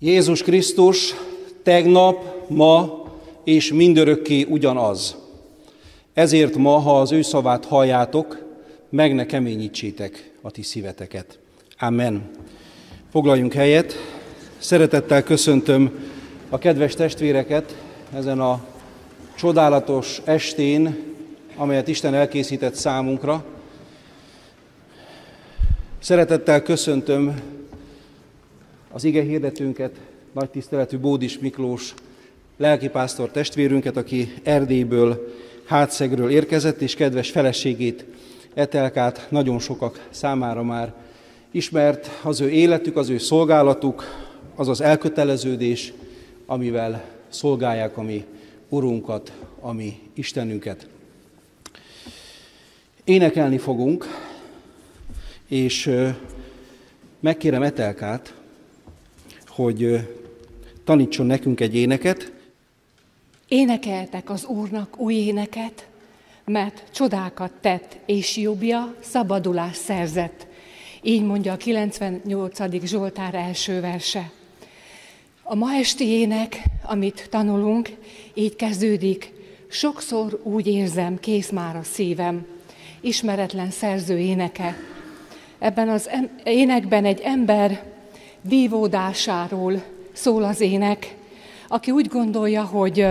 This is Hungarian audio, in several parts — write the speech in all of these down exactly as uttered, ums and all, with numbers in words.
Jézus Krisztus tegnap, ma és mindörökké ugyanaz. Ezért ma, ha az ő szavát halljátok, meg ne keményítsétek a ti szíveteket. Amen. Foglaljunk helyet. Szeretettel köszöntöm a kedves testvéreket ezen a csodálatos estén, amelyet Isten elkészített számunkra. Szeretettel köszöntöm az ige hirdetőnket, nagy tiszteletű Bódis Miklós lelkipásztor testvérünket, aki Erdélyből, Hátszegről érkezett, és kedves feleségét, Etelkát, nagyon sokak számára már ismert az ő életük, az ő szolgálatuk, az az elköteleződés, amivel szolgálják a mi Urunkat, a mi Istenünket. Énekelni fogunk, és megkérem Etelkát, hogy tanítson nekünk egy éneket. Énekeltek az Úrnak új éneket, mert csodákat tett, és jobbja szabadulást szerzett. Így mondja a kilencvennyolcadik Zsoltár első verse. A ma esti ének, amit tanulunk, így kezdődik. Sokszor úgy érzem, kész már a szívem. Ismeretlen szerző éneke. Ebben az énekben egy ember vívódásáról szól az ének, aki úgy gondolja, hogy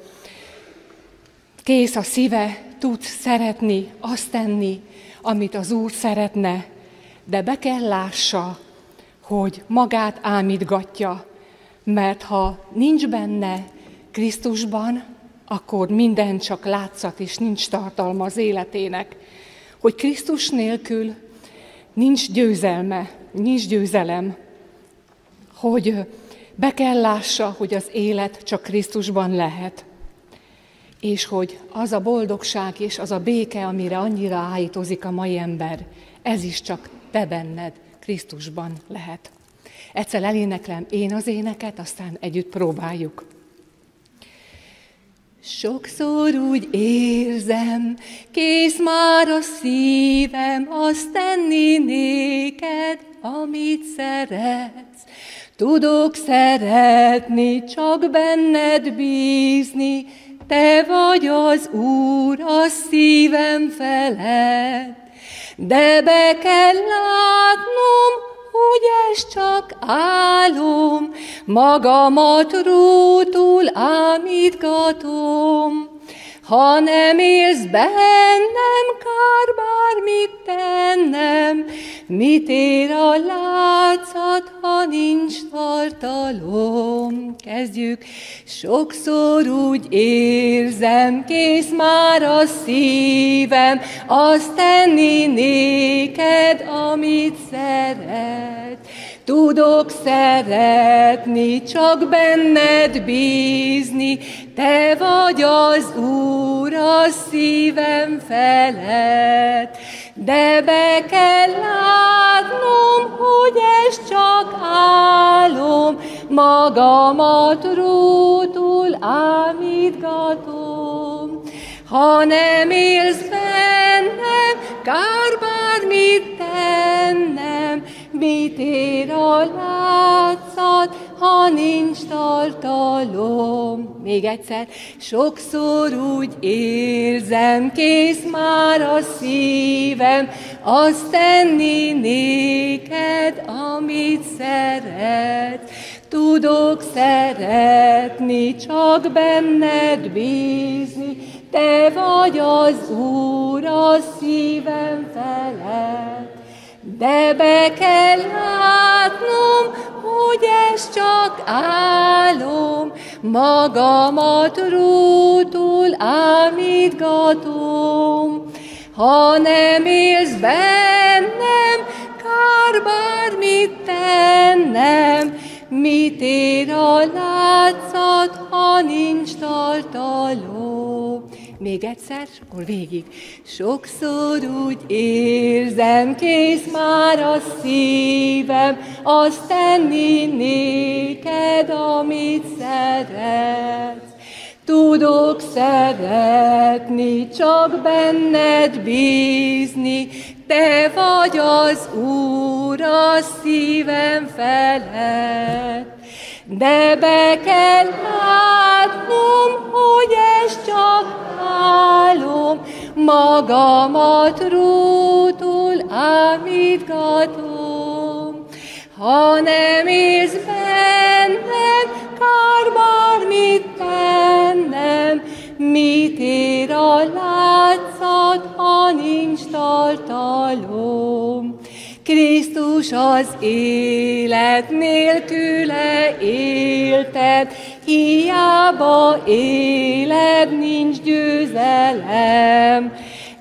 kész a szíve, tud szeretni, azt tenni, amit az Úr szeretne, de be kell lássa, hogy magát ámítgatja, mert ha nincs benne Krisztusban, akkor minden csak látszat és nincs tartalma az életének. Hogy Krisztus nélkül nincs győzelme, nincs győzelem, hogy be kell lássa, hogy az élet csak Krisztusban lehet, és hogy az a boldogság és az a béke, amire annyira áhítozik a mai ember, ez is csak te benned, Krisztusban lehet. Egyszer eléneklem én az éneket, aztán együtt próbáljuk. Sokszor úgy érzem, kész már a szívem, azt tenni néked, amit szeretsz. Tudok szeretni, csak benned bízni, te vagy az Úr a szívem felett. De be kell látnom, hogy ez csak álom, magamat rútul ámítgatom. Ha nem élsz bennem, kár bármit tennem, mit ér a látszat, ha nincs tartalom? Kezdjük. Sokszor úgy érzem, kész már a szívem, azt tenni néked, amit szeret. Tudok szeretni, csak benned bízni, te vagy az Úr a szívem felett. De be kell látnom, hogy ez csak álom, magamat rútul ámítgatom. Ha nem élsz bennem, kár bármit tennem, mit ér a látszat, ha nincs tartalom? Még egyszer. Sokszor úgy érzem, kész már a szívem, azt tenni néked, amit szeretsz. Tudok szeretni, csak benned bízni, te vagy az Úr a szívem felett. De be kell látnom, hogy ez csak álom, magamat rútul ámítgatom. Ha nem élsz bennem, kár bármit tennem, mit ér a látszat, ha nincs tartalom? Még egyszer, akkor végig. Sokszor úgy érzem, kész már a szívem, azt tenni néked, amit szeretsz. Tudok szeretni, csak benned bízni, te vagy az Úr a szívem felett. de be kell látnom, hogy ez csak álom, magamat rútul ámítgatom. Ha nem élsz bennem, kár bármit tennem, mit ér a látszat, ha nincs tartalom? Krisztus az élet nélküle élted, hiába éled, nincs győzelem.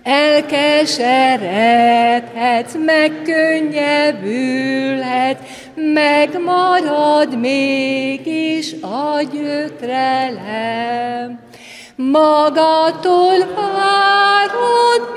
Elkeseredhetsz, megkönnyebbülhetsz, megmarad mégis a gyötrelem. Magadtól várod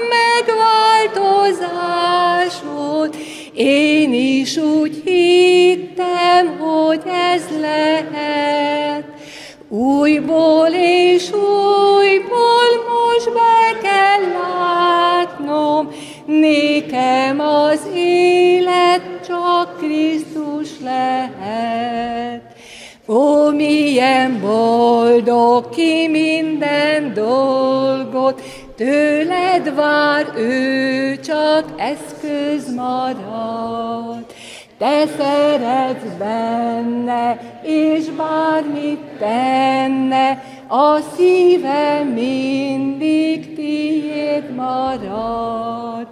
megváltozásod, én is úgy hittem, hogy ez lehet. Újból és újból most be kell látnom, nékem az élet csak Krisztus lehet. Ó, milyen boldog, ki minden dolgot tőled vár, ő csak eszköz marad. Te szeretsz benne, és bármit tenne, a szívem mindig tiéd marad.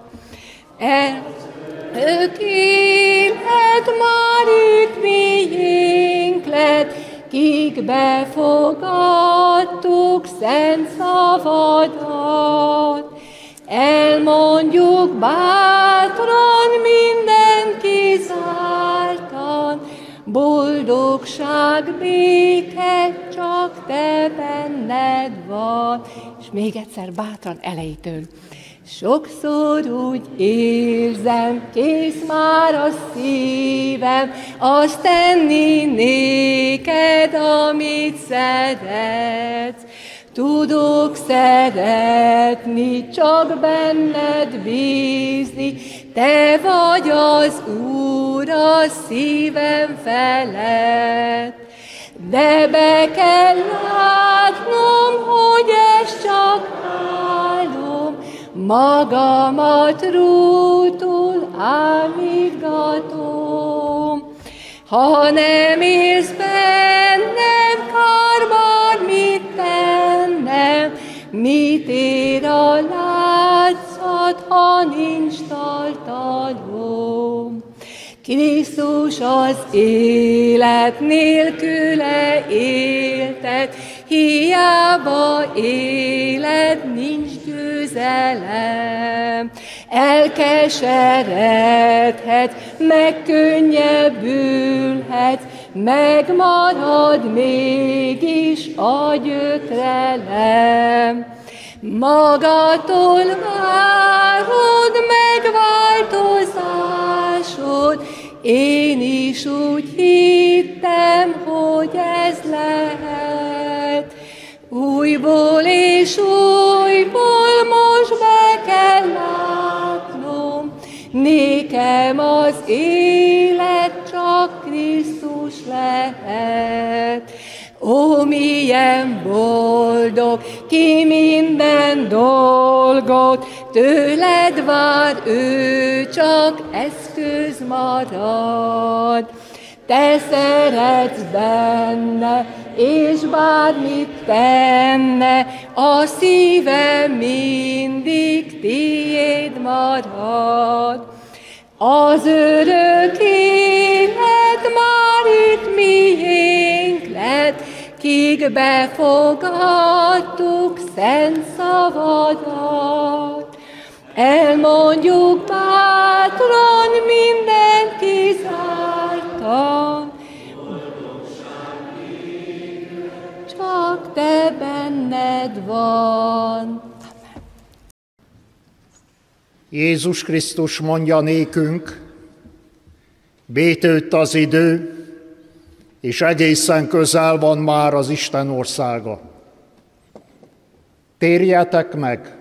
Eltökélet már itt miénk lett, kik befogadtuk szent szavadat. Elmondjuk bátran, minden kizártan, boldogság, béke csak te benned van. És még egyszer bátran elejétől. Sokszor úgy érzem, kész már a szívem, azt tenni néked, amit szeretsz. Tudok szeretni, csak benned bízni, te vagy az Úr a szívem felett. De be kell látnom, hogy ez csak álom, magamat rútul ámítgatom. Ha nem élsz bennem, kár bármit tennem, mit ér a látszat, ha nincs tartalom? Krisztus az élet nélküle élted, hiába éled, nincs győzelem. Elkeseredhetsz, megkönnyebbülhetsz, megmarad mégis a gyötrelem. Magadtól várod megváltozásod, én is úgy hittem, hogy ez lehet. Újból és újból most be kell látnom, nékem az élet csak Krisztus lehet. Ó, milyen boldog, ki minden dolgot tőled vár, ő csak eszköz marad. Te szeretsz benne, és bármit tenne, a szívem mindig tiéd marad. Az örök élet már itt miénk lett, kik befogadtuk szent szavadat. Elmondjuk bátran, minden kizártan, csak te benned van. Jézus Krisztus mondja nékünk, bétőtt az idő, és egészen közel van már az Isten országa. Térjetek meg,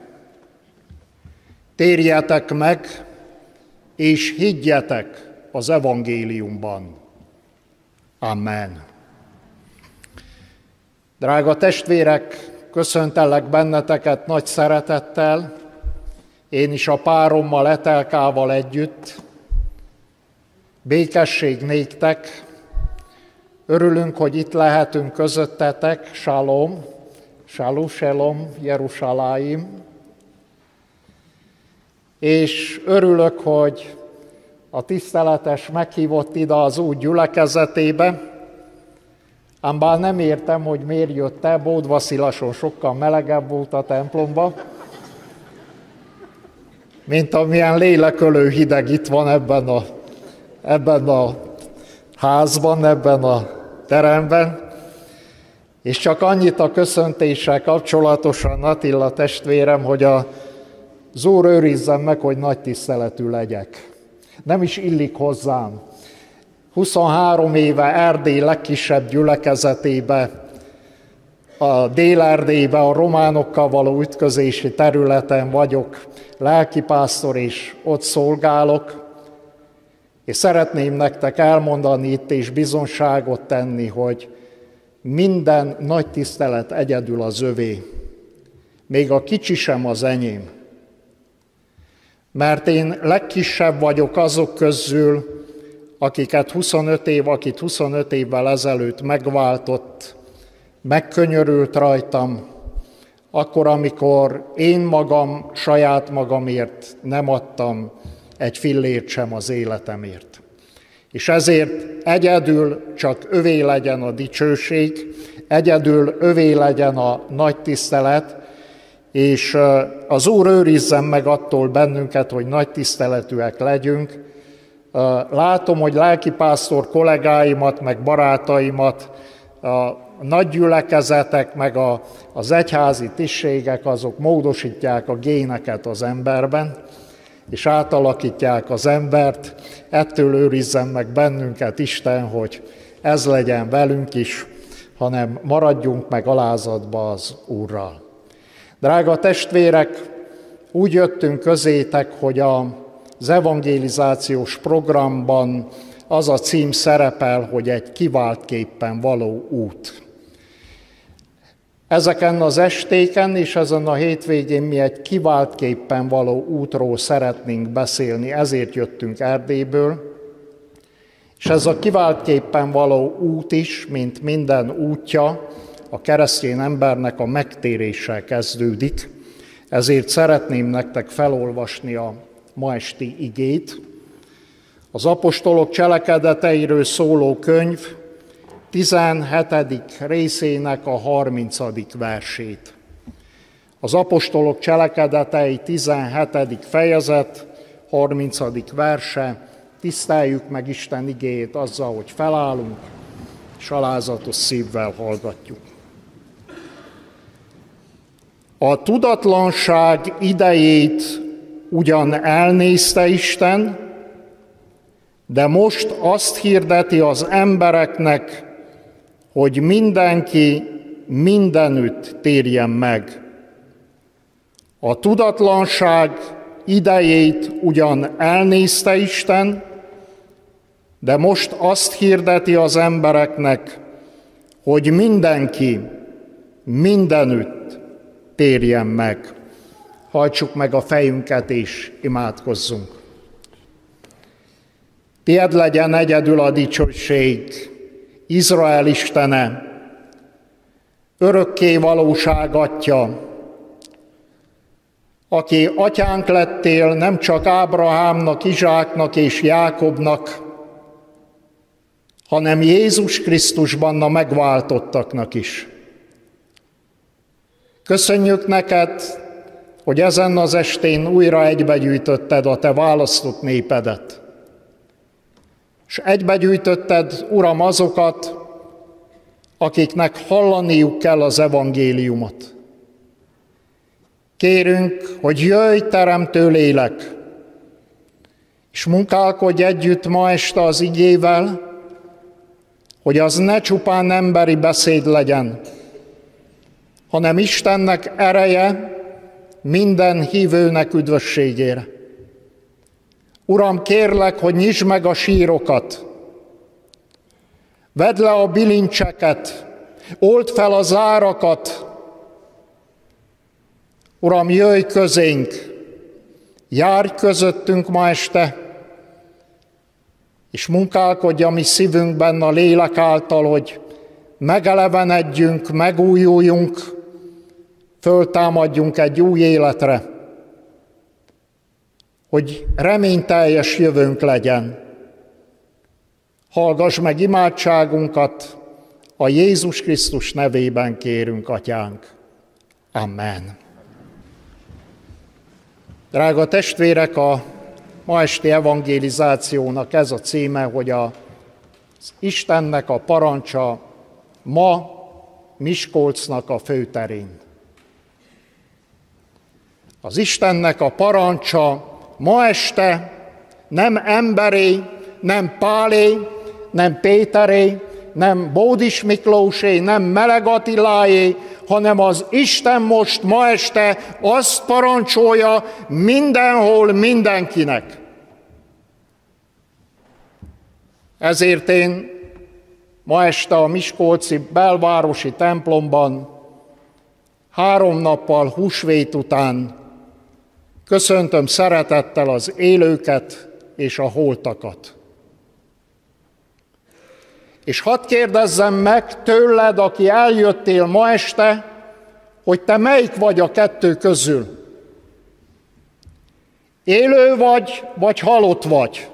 térjetek meg, és higgyetek az evangéliumban. Amen. Drága testvérek, köszöntelek benneteket nagy szeretettel, én is a párommal, Etelkával együtt. Békesség néktek, örülünk, hogy itt lehetünk közöttetek, Shalom, Shalom, Shalom, Jeruzsálem. És örülök, hogy a tiszteletes meghívott ide az Úr gyülekezetébe, ám bár nem értem, hogy miért jött el, Bódvaszilason sokkal melegebb volt a templomba, mint amilyen lélekölő hideg itt van ebben a, ebben a házban, ebben a teremben. És csak annyit a köszöntéssel kapcsolatosan, Attila testvérem, hogy a az Úr őrizzen meg, hogy nagy tiszteletű legyek. Nem is illik hozzám. huszonhárom éve Erdély legkisebb gyülekezetébe, a Dél-Erdélybe, a románokkal való ütközési területen vagyok lelkipásztor, és ott szolgálok. És szeretném nektek elmondani itt és bizonságot tenni, hogy minden nagy tisztelet egyedül az övé. Még a kicsi sem az enyém. Mert én legkisebb vagyok azok közül, akiket huszonöt év, akit huszonöt évvel ezelőtt megváltott, megkönyörült rajtam, akkor, amikor én magam, saját magamért nem adtam egy fillért sem az életemért. És ezért egyedül csak övé legyen a dicsőség, egyedül övé legyen a nagy tisztelet, és az Úr őrizzen meg attól bennünket, hogy nagy tiszteletűek legyünk. Látom, hogy lelkipásztor kollégáimat, meg barátaimat, a nagy gyülekezetek, meg a, az egyházi tisztségek, azok módosítják a géneket az emberben, és átalakítják az embert. Ettől őrizzen meg bennünket Isten, hogy ez legyen velünk is, hanem maradjunk meg alázatba az Úrral. Drága testvérek, úgy jöttünk közétek, hogy az evangelizációs programban az a cím szerepel, hogy egy kiváltképpen való út. Ezeken az estéken és ezen a hétvégén mi egy kiváltképpen való útról szeretnénk beszélni, ezért jöttünk Erdélyből. És ez a kiváltképpen való út is, mint minden útja, a keresztény embernek a megtéréssel kezdődik, ezért szeretném nektek felolvasni a ma esti igét. Az apostolok cselekedeteiről szóló könyv tizenhetedik részének a harmincadik versét. Az apostolok cselekedetei tizenhetedik fejezet, harmincadik verse, tiszteljük meg Isten igéjét azzal, hogy felállunk, és alázatos szívvel hallgatjuk. A tudatlanság idejét ugyan elnézte Isten, de most azt hirdeti az embereknek, hogy mindenki mindenütt térjen meg. A tudatlanság idejét ugyan elnézte Isten, de most azt hirdeti az embereknek, hogy mindenki mindenütt térjen meg. Hajtsuk meg a fejünket és imádkozzunk. Tied legyen egyedül a dicsőség, Izrael Istene, örökké valóság Atya, aki atyánk lettél nem csak Ábrahámnak, Izsáknak és Jákobnak, hanem Jézus Krisztusban a megváltottaknak is. Köszönjük neked, hogy ezen az estén újra egybegyűjtötted a te választott népedet. És egybegyűjtötted, Uram, azokat, akiknek hallaniuk kell az evangéliumot. Kérünk, hogy jöjj, teremtő lélek, és munkálkodj együtt ma este az igével, hogy az ne csupán emberi beszéd legyen, hanem Istennek ereje minden hívőnek üdvösségére. Uram, kérlek, hogy nyisd meg a sírokat, vedd le a bilincseket, Old fel az árakat. Uram, jöjj közénk, járj közöttünk ma este, és munkálkodj a mi szívünkben a lélek által, hogy megelevenedjünk, megújuljunk, föltámadjunk egy új életre, hogy reményteljes jövőnk legyen. Hallgass meg imádságunkat, a Jézus Krisztus nevében kérünk, Atyánk. Amen. Drága testvérek, a ma esti evangelizációnak ez a címe, hogy az Istennek a parancsa ma Miskolcnak a főterén. Az Istennek a parancsa ma este nem emberé, nem Pálé, nem Péteré, nem Bódis Miklósé, nem Meleg Attiláé, hanem az Isten most ma este azt parancsolja mindenhol mindenkinek. Ezért én ma este a miskolci belvárosi templomban három nappal húsvét után köszöntöm szeretettel az élőket és a holtakat. És hadd kérdezzem meg tőled, aki eljöttél ma este, hogy te melyik vagy a kettő közül. Élő vagy, vagy halott vagy.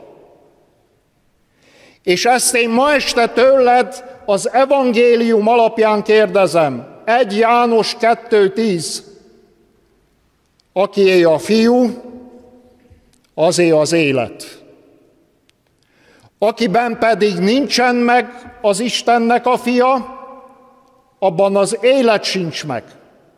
És ezt én ma este tőled az evangélium alapján kérdezem. egy János kettő tíz. Akié a fiú, azé az élet. Akiben pedig nincsen meg az Istennek a fia, abban az élet sincs meg.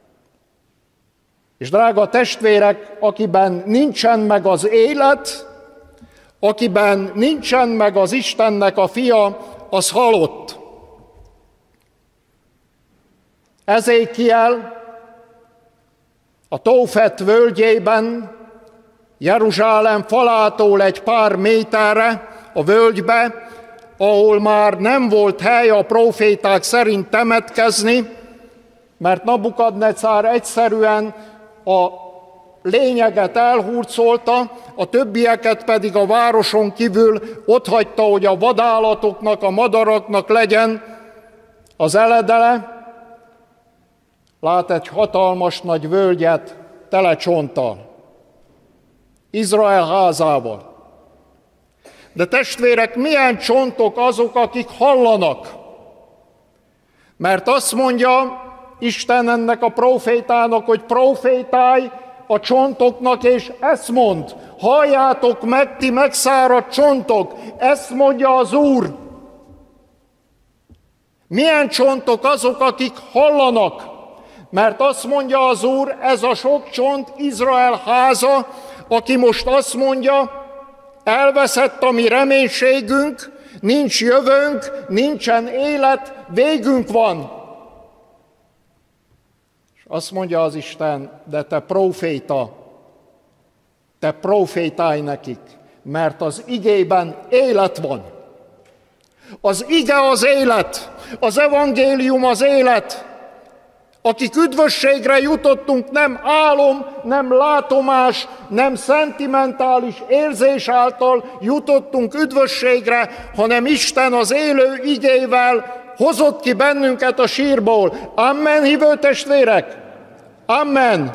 És drága testvérek, akiben nincsen meg az élet, akiben nincsen meg az Istennek a fia, az halott. Ezékiel a Tófet völgyében, Jeruzsálem falától egy pár méterre a völgybe, ahol már nem volt hely a próféták szerint temetkezni, mert Nabukadnecár egyszerűen a lényeget elhurcolta, a többieket pedig a városon kívül otthagyta, hogy a vadállatoknak, a madaraknak legyen az eledele. Lát egy hatalmas nagy völgyet tele csonttal, Izrael házával. De testvérek, milyen csontok azok, akik hallanak? Mert azt mondja Isten ennek a prófétának, hogy prófétálj a csontoknak, és ezt mond, halljátok meg, ti megszáradt csontok, ezt mondja az Úr. Milyen csontok azok, akik hallanak? Mert azt mondja az Úr, ez a sok csont Izrael háza, aki most azt mondja, elveszett a mi reménységünk, nincs jövőnk, nincsen élet, végünk van. És azt mondja az Isten, de te próféta, te prófétálj nekik, mert az igében élet van. Az ige az élet, az evangélium az élet. Akik üdvösségre jutottunk, nem álom, nem látomás, nem szentimentális érzés által jutottunk üdvösségre, hanem Isten az élő igével hozott ki bennünket a sírból. Amen, hívő testvérek! Amen!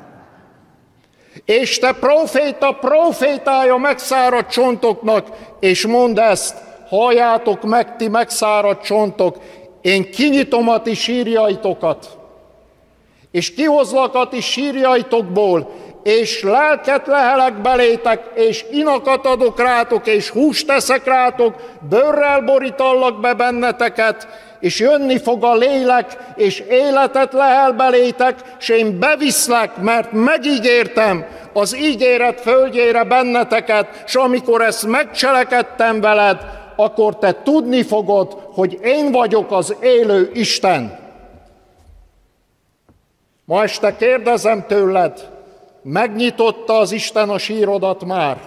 És te próféta, prófétája megszáradt csontoknak, és mondd ezt, halljátok meg, ti megszáradt csontok, én kinyitom a ti sírjaitokat, és kihozlak a ti sírjaitokból, és lelket lehelek belétek, és inakat adok rátok, és húst teszek rátok, bőrrel borítallak be benneteket, és jönni fog a lélek, és életet lehel belétek, és én beviszlek, mert megígértem az ígéret földjére benneteket, és amikor ezt megcselekedtem veled, akkor te tudni fogod, hogy én vagyok az élő Isten. Ma este kérdezem tőled, megnyitotta az Isten a sírodat már?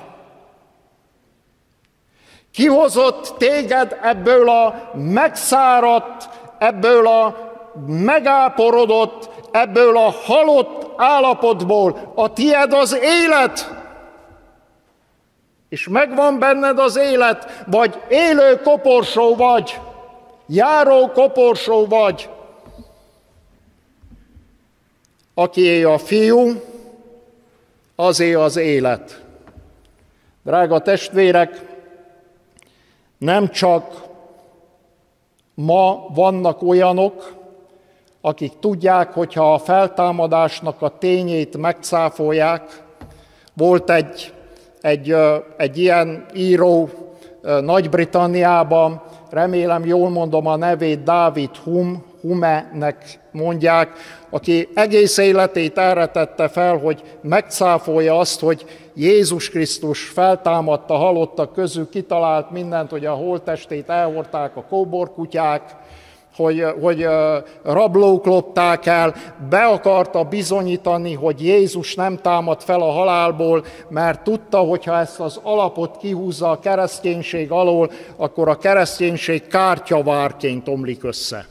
Kihozott téged ebből a megszáradt, ebből a megáporodott ebből a halott állapotból. A tied az élet, és megvan benned az élet, vagy élő koporsó vagy, járó koporsó vagy. Akié a Fiú, azé az élet. Drága testvérek, nem csak ma vannak olyanok, akik tudják, hogyha a feltámadásnak a tényét megcáfolják. Volt egy, egy, egy ilyen író Nagy-Britanniában, remélem jól mondom a nevét, David Hume, Hume-nek mondják, aki egész életét erre tette fel, hogy megcáfolja azt, hogy Jézus Krisztus feltámadta halottak közül, kitalált mindent, hogy a holttestét elhordták a kóborkutyák, hogy, hogy rablók lopták el, be akarta bizonyítani, hogy Jézus nem támad fel a halálból, mert tudta, hogyha ezt az alapot kihúzza a kereszténység alól, akkor a kereszténység kártyavárként omlik össze.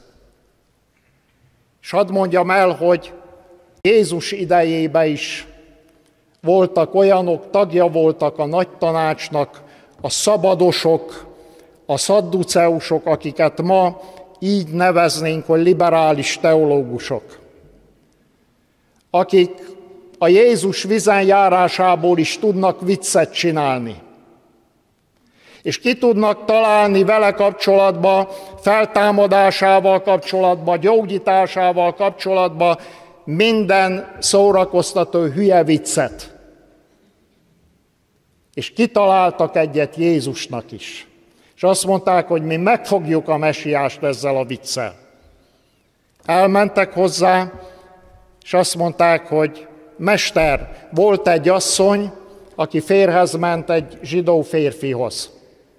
És hadd mondjam el, hogy Jézus idejében is voltak olyanok, tagja voltak a nagy tanácsnak, a szabadosok, a szadduceusok, akiket ma így neveznénk, hogy liberális teológusok, akik a Jézus vízen járásából is tudnak viccet csinálni. És ki tudnak találni vele kapcsolatban, feltámadásával kapcsolatban, gyógyításával kapcsolatban minden szórakoztató hülye viccet. És kitaláltak egyet Jézusnak is. És azt mondták, hogy mi megfogjuk a mesiást ezzel a viccel. Elmentek hozzá, és azt mondták, hogy Mester, volt egy asszony, aki férjhez ment egy zsidó férfihoz.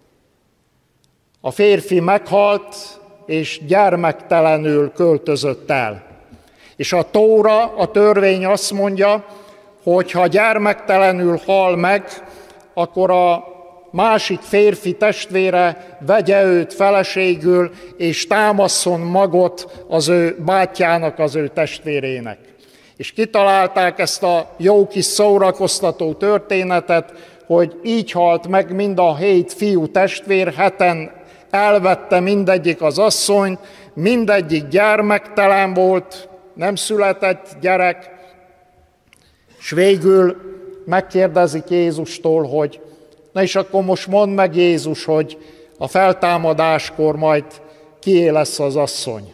A férfi meghalt, és gyermektelenül költözött el. És a Tóra, a törvény azt mondja, hogy ha gyermektelenül hal meg, akkor a másik férfi testvére vegye őt feleségül, és támasszon magot az ő bátyjának, az ő testvérének. És kitalálták ezt a jó kis szórakoztató történetet, hogy így halt meg mind a hét fiú testvér, heten elvette mindegyik az asszonyt, mindegyik gyermektelen volt, nem született gyerek, és végül megkérdezik Jézustól, hogy na és akkor most mondd meg Jézus, hogy a feltámadáskor majd kié lesz az asszony.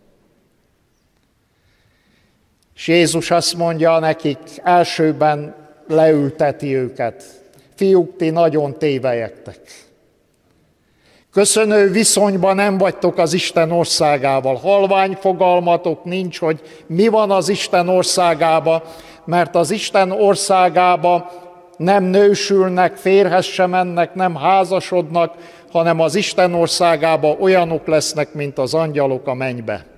És Jézus azt mondja nekik, elsőben leülteti őket. Fiúk, ti nagyon tévelyektek. Köszönő viszonyban nem vagytok az Isten országával. Halvány fogalmatok nincs, hogy mi van az Isten országába, mert az Isten országába nem nősülnek, férjhez sem mennek, nem házasodnak, hanem az Isten országába olyanok lesznek, mint az angyalok a mennybe.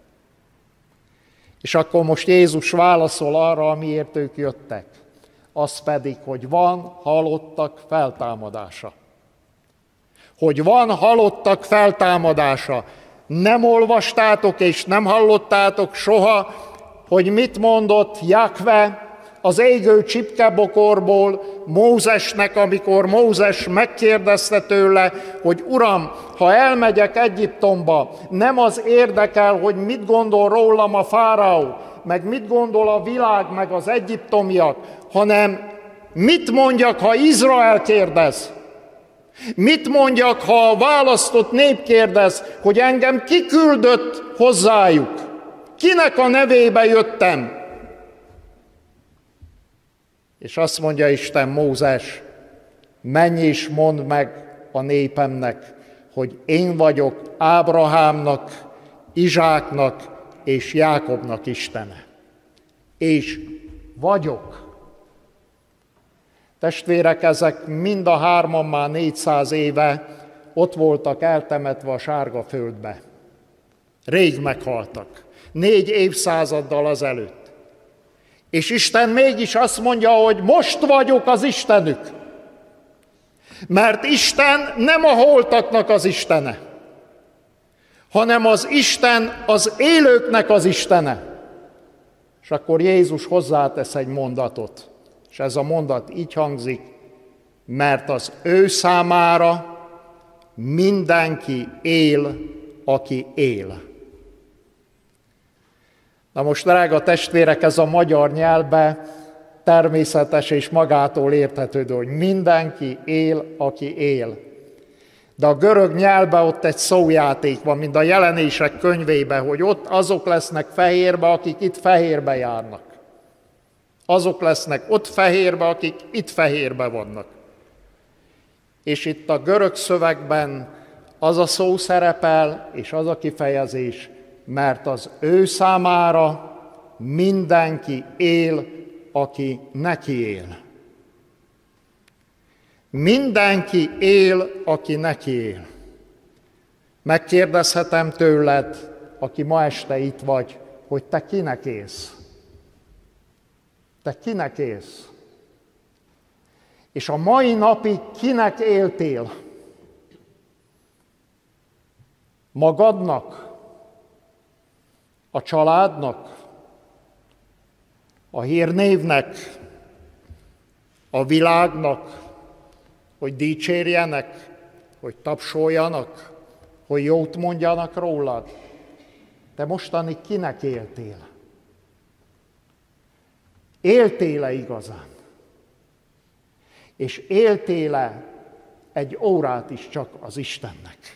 És akkor most Jézus válaszol arra, amiért ők jöttek. Az pedig, hogy van halottak feltámadása. Hogy van halottak feltámadása. Nem olvastátok és nem hallottátok soha, hogy mit mondott Jahve az égő csipkebokorból Mózesnek, amikor Mózes megkérdezte tőle, hogy Uram, ha elmegyek Egyiptomba, nem az érdekel, hogy mit gondol rólam a fáraó, meg mit gondol a világ, meg az egyiptomiak, hanem mit mondjak, ha Izrael kérdez? Mit mondjak, ha a választott nép kérdez, hogy engem ki küldött hozzájuk? Kinek a nevébe jöttem? És azt mondja Isten Mózes, menj és mondd meg a népemnek, hogy én vagyok Ábrahámnak, Izsáknak és Jákobnak Istene. És vagyok. Testvérek, ezek mind a hárman már négyszáz éve ott voltak eltemetve a sárga földbe. Rég meghaltak. Négy évszázaddal azelőtt. És Isten mégis azt mondja, hogy most vagyok az Istenük. Mert Isten nem a holtaknak az Istene, hanem az Isten az élőknek az Istene. És akkor Jézus hozzátesz egy mondatot, és ez a mondat így hangzik, mert az ő számára mindenki él, aki él. Na most, drága testvérek, ez a magyar nyelvbe természetes és magától értetődő, hogy mindenki él, aki él. De a görög nyelvben ott egy szójáték van, mint a Jelenések könyvében, hogy ott azok lesznek fehérbe, akik itt fehérbe járnak. Azok lesznek ott fehérbe, akik itt fehérbe vannak. És itt a görög szövegben az a szó szerepel, és az a kifejezés, mert az ő számára mindenki él, aki neki él. Mindenki él, aki neki él. Megkérdezhetem tőled, aki ma este itt vagy, hogy te kinek élsz? Te kinek élsz? És a mai napig kinek éltél? Magadnak? A családnak? A hírnévnek? A világnak? Hogy dicsérjenek? Hogy tapsoljanak? Hogy jót mondjanak rólad? Te mostanig kinek éltél? Éltél-e igazán? És éltél-e egy órát is csak az Istennek?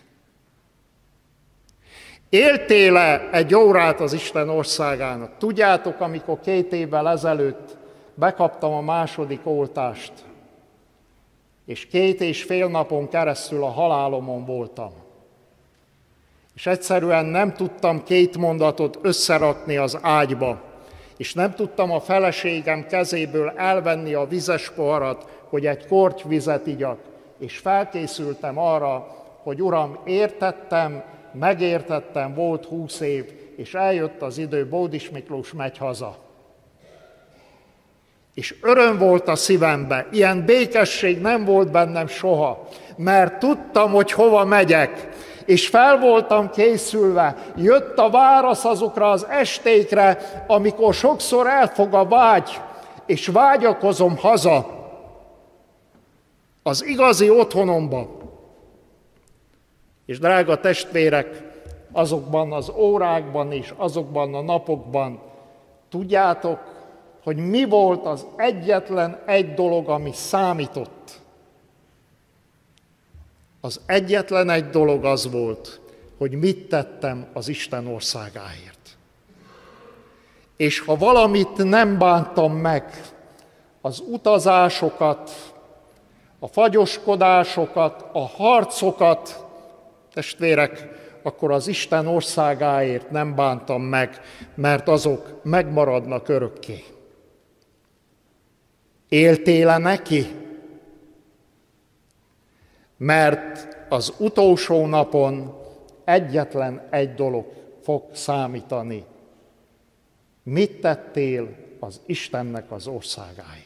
Éltél-e egy órát az Isten országának? Tudjátok, amikor két évvel ezelőtt bekaptam a második oltást, és két és fél napon keresztül a halálomon voltam. És egyszerűen nem tudtam két mondatot összerakni az ágyba, és nem tudtam a feleségem kezéből elvenni a vizes poharat, hogy egy korty vizet igyak, és felkészültem arra, hogy Uram, értettem, megértettem, volt húsz év, és eljött az idő, Bódis Miklós megy haza. És öröm volt a szívembe, ilyen békesség nem volt bennem soha, mert tudtam, hogy hova megyek, és fel voltam készülve, jött a válasz azokra az estékre, amikor sokszor elfog a vágy, és vágyakozom haza, az igazi otthonomba. És drága testvérek, azokban az órákban és azokban a napokban tudjátok, hogy mi volt az egyetlen egy dolog, ami számított. Az egyetlen egy dolog az volt, hogy mit tettem az Isten országáért. És ha valamit nem bántam meg, az utazásokat, a fagyoskodásokat, a harcokat, testvérek, akkor az Isten országáért nem bántam meg, mert azok megmaradnak örökké. Éltél-e neki? Mert az utolsó napon egyetlen egy dolog fog számítani. Mit tettél az Istennek az országáért?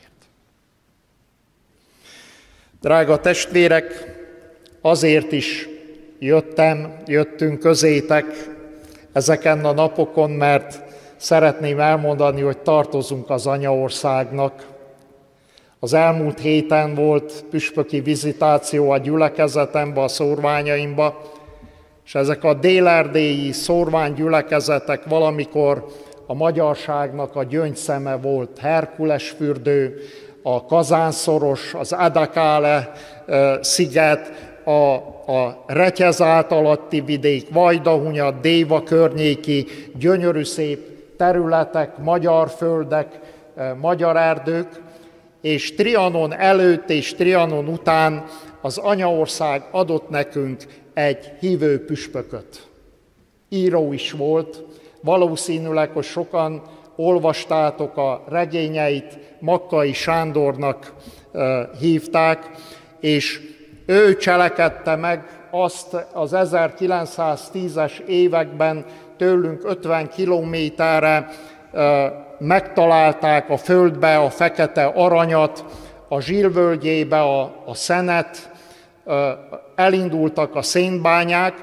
Drága testvérek, azért is jöttem, jöttünk közétek ezeken a napokon, mert szeretném elmondani, hogy tartozunk az Anyaországnak. Az elmúlt héten volt püspöki vizitáció a gyülekezetembe, a szórványaimba, és ezek a dél-erdélyi szórványgyülekezetek valamikor a magyarságnak a gyöngyszeme volt. Herkulesfürdő, a Kazánszoros, az Adakále sziget, a, a Retyezát alatti vidék, Vajdahunyad, Déva környéki gyönyörű szép területek, magyar földek, magyar erdők, és Trianon előtt és Trianon után az Anyaország adott nekünk egy hívő püspököt. Író is volt, valószínűleg, hogy sokan olvastátok a regényeit, Makkai Sándornak hívták, és ő cselekedte meg azt az ezerkilencszáztízes években tőlünk ötven kilométerre megtalálták a földbe a fekete aranyat, a Zsilvölgyébe a, a szenet, elindultak a szénbányák,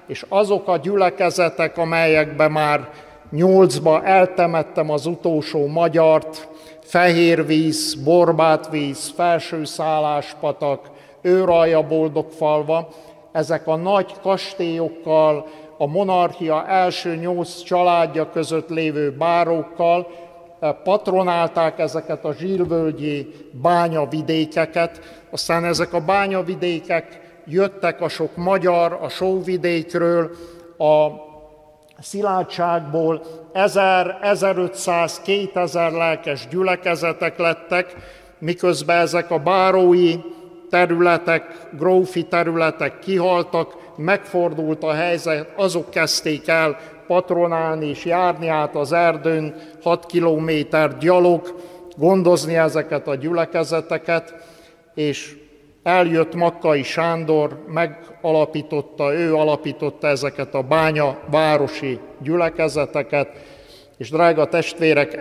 és azok a gyülekezetek, amelyekben már nyolcba eltemettem az utolsó magyart, Fehérvíz, Borbátvíz, Felsőszáláspatak, Őralja Boldogfalva, ezek a nagy kastélyokkal, a monarchia első nyolc családja között lévő bárókkal patronálták ezeket a zsír-völgyi bányavidékeket, aztán ezek a bányavidékek jöttek a sok magyar, a sóvidékről, a szilárdságból, ezer, ezerötszáz, kétezer lelkes gyülekezetek lettek, miközben ezek a bárói területek, grófi területek kihaltak, megfordult a helyzet, azok kezdték el patronálni és járni át az erdőn hat kilométer gyalog, gondozni ezeket a gyülekezeteket, és eljött Makkai Sándor, megalapította, ő alapította ezeket a bánya városi gyülekezeteket, és drága testvérek,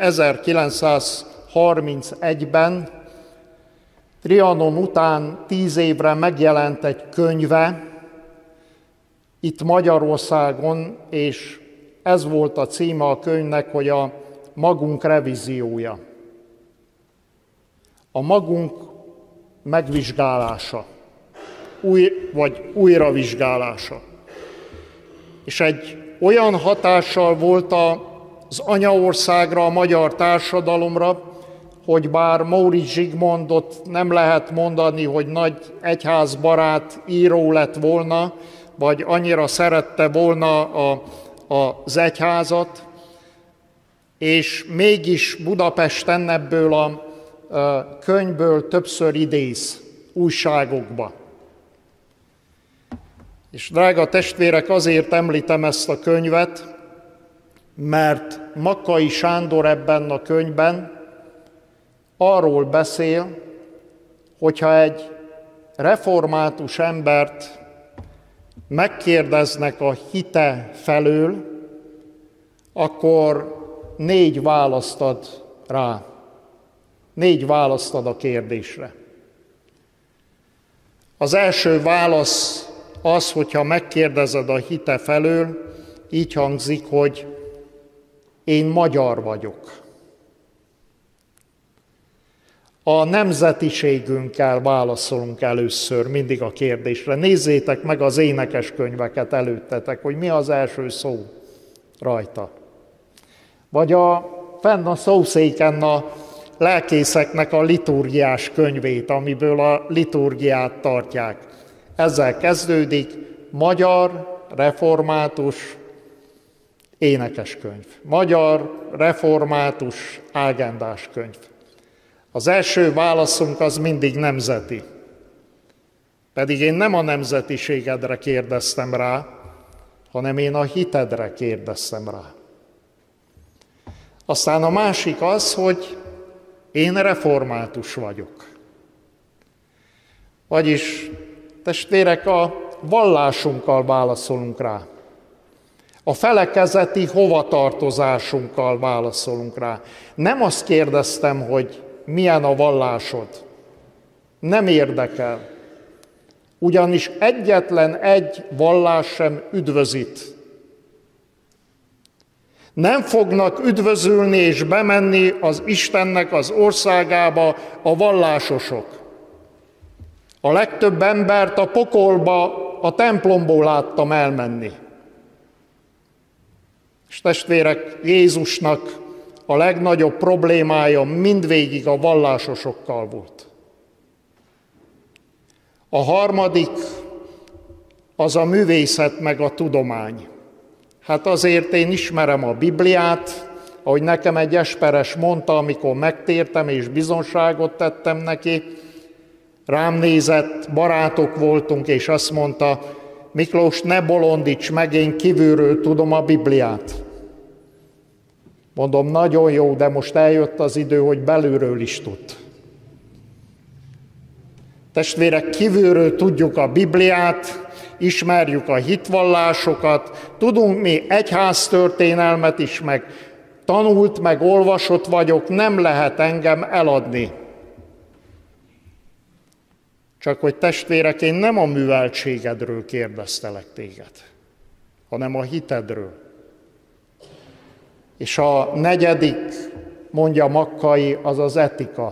ezerkilencszázharmincegyben, Trianon után tíz évre megjelent egy könyve itt Magyarországon, és ez volt a címe a könyvnek, hogy a magunk revíziója. A magunk megvizsgálása, új, vagy újravizsgálása. És egy olyan hatással volt az anyaországra, a magyar társadalomra, hogy bár Móricz Zsigmondot nem lehet mondani, hogy nagy egyházbarát író lett volna, vagy annyira szerette volna a, a, az egyházat, és mégis Budapesten ebből a, a könyvből többször idéz újságokba. És drága testvérek, azért említem ezt a könyvet, mert Makkai Sándor ebben a könyvben arról beszél, hogyha egy református embert megkérdeznek a hite felől, akkor négy választ ad rá. Négy választ ad a kérdésre. Az első válasz az, hogyha megkérdezed a hite felől, így hangzik, hogy én magyar vagyok. A nemzetiségünkkel válaszolunk először mindig a kérdésre. Nézzétek meg az énekeskönyveket előttetek, hogy mi az első szó rajta. Vagy a, fenn a szószéken a lelkészeknek a liturgiás könyvét, amiből a liturgiát tartják. Ezzel kezdődik magyar református énekeskönyv. Magyar református ágendás könyv. Az első válaszunk az mindig nemzeti. Pedig én nem a nemzetiségedre kérdeztem rá, hanem én a hitedre kérdeztem rá. Aztán a másik az, hogy én református vagyok. Vagyis, testvérek, a vallásunkkal válaszolunk rá. A felekezeti hovatartozásunkkal válaszolunk rá. Nem azt kérdeztem, hogy milyen a vallásod. Nem érdekel. Ugyanis egyetlen egy vallás sem üdvözít. Nem fognak üdvözülni és bemenni az Istennek az országába a vallásosok. A legtöbb embert a pokolba, a templomból láttam elmenni. És testvérek, Jézusnak a legnagyobb problémája mindvégig a vallásosokkal volt. A harmadik az a művészet meg a tudomány. Hát azért én ismerem a Bibliát, ahogy nekem egy esperes mondta, amikor megtértem és bizonságot tettem neki, rám nézett, barátok voltunk, és azt mondta, Miklós, ne bolondíts meg, én kívülről tudom a Bibliát. Mondom, nagyon jó, de most eljött az idő, hogy belülről is tud. Testvérek, kívülről tudjuk a Bibliát, ismerjük a hitvallásokat, tudunk mi egyháztörténelmet is, meg tanult, meg olvasott vagyok, nem lehet engem eladni. Csak hogy testvérek, én nem a műveltségedről kérdeztelek téged. hanem a hitedről. És a negyedik, mondja Makkai, az az etika,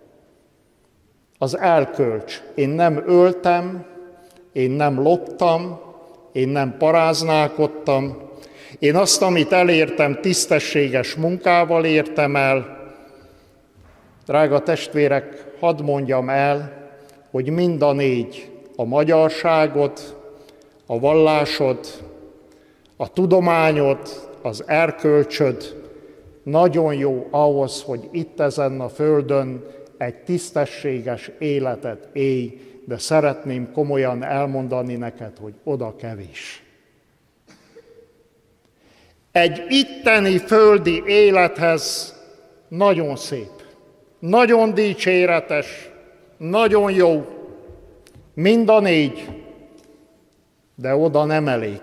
az elkölcs. Én nem öltem, én nem loptam, én nem paráználkodtam, én azt, amit elértem, tisztességes munkával értem el. Drága testvérek, hadd mondjam el, hogy mind a négy, a magyarságod, a vallásod, a tudományod, az erkölcsöd nagyon jó ahhoz, hogy itt ezen a földön egy tisztességes életet élj, de szeretném komolyan elmondani neked, hogy oda kevés. Egy itteni földi élethez nagyon szép, nagyon dicséretes, nagyon jó, mind a négy, de oda nem elég.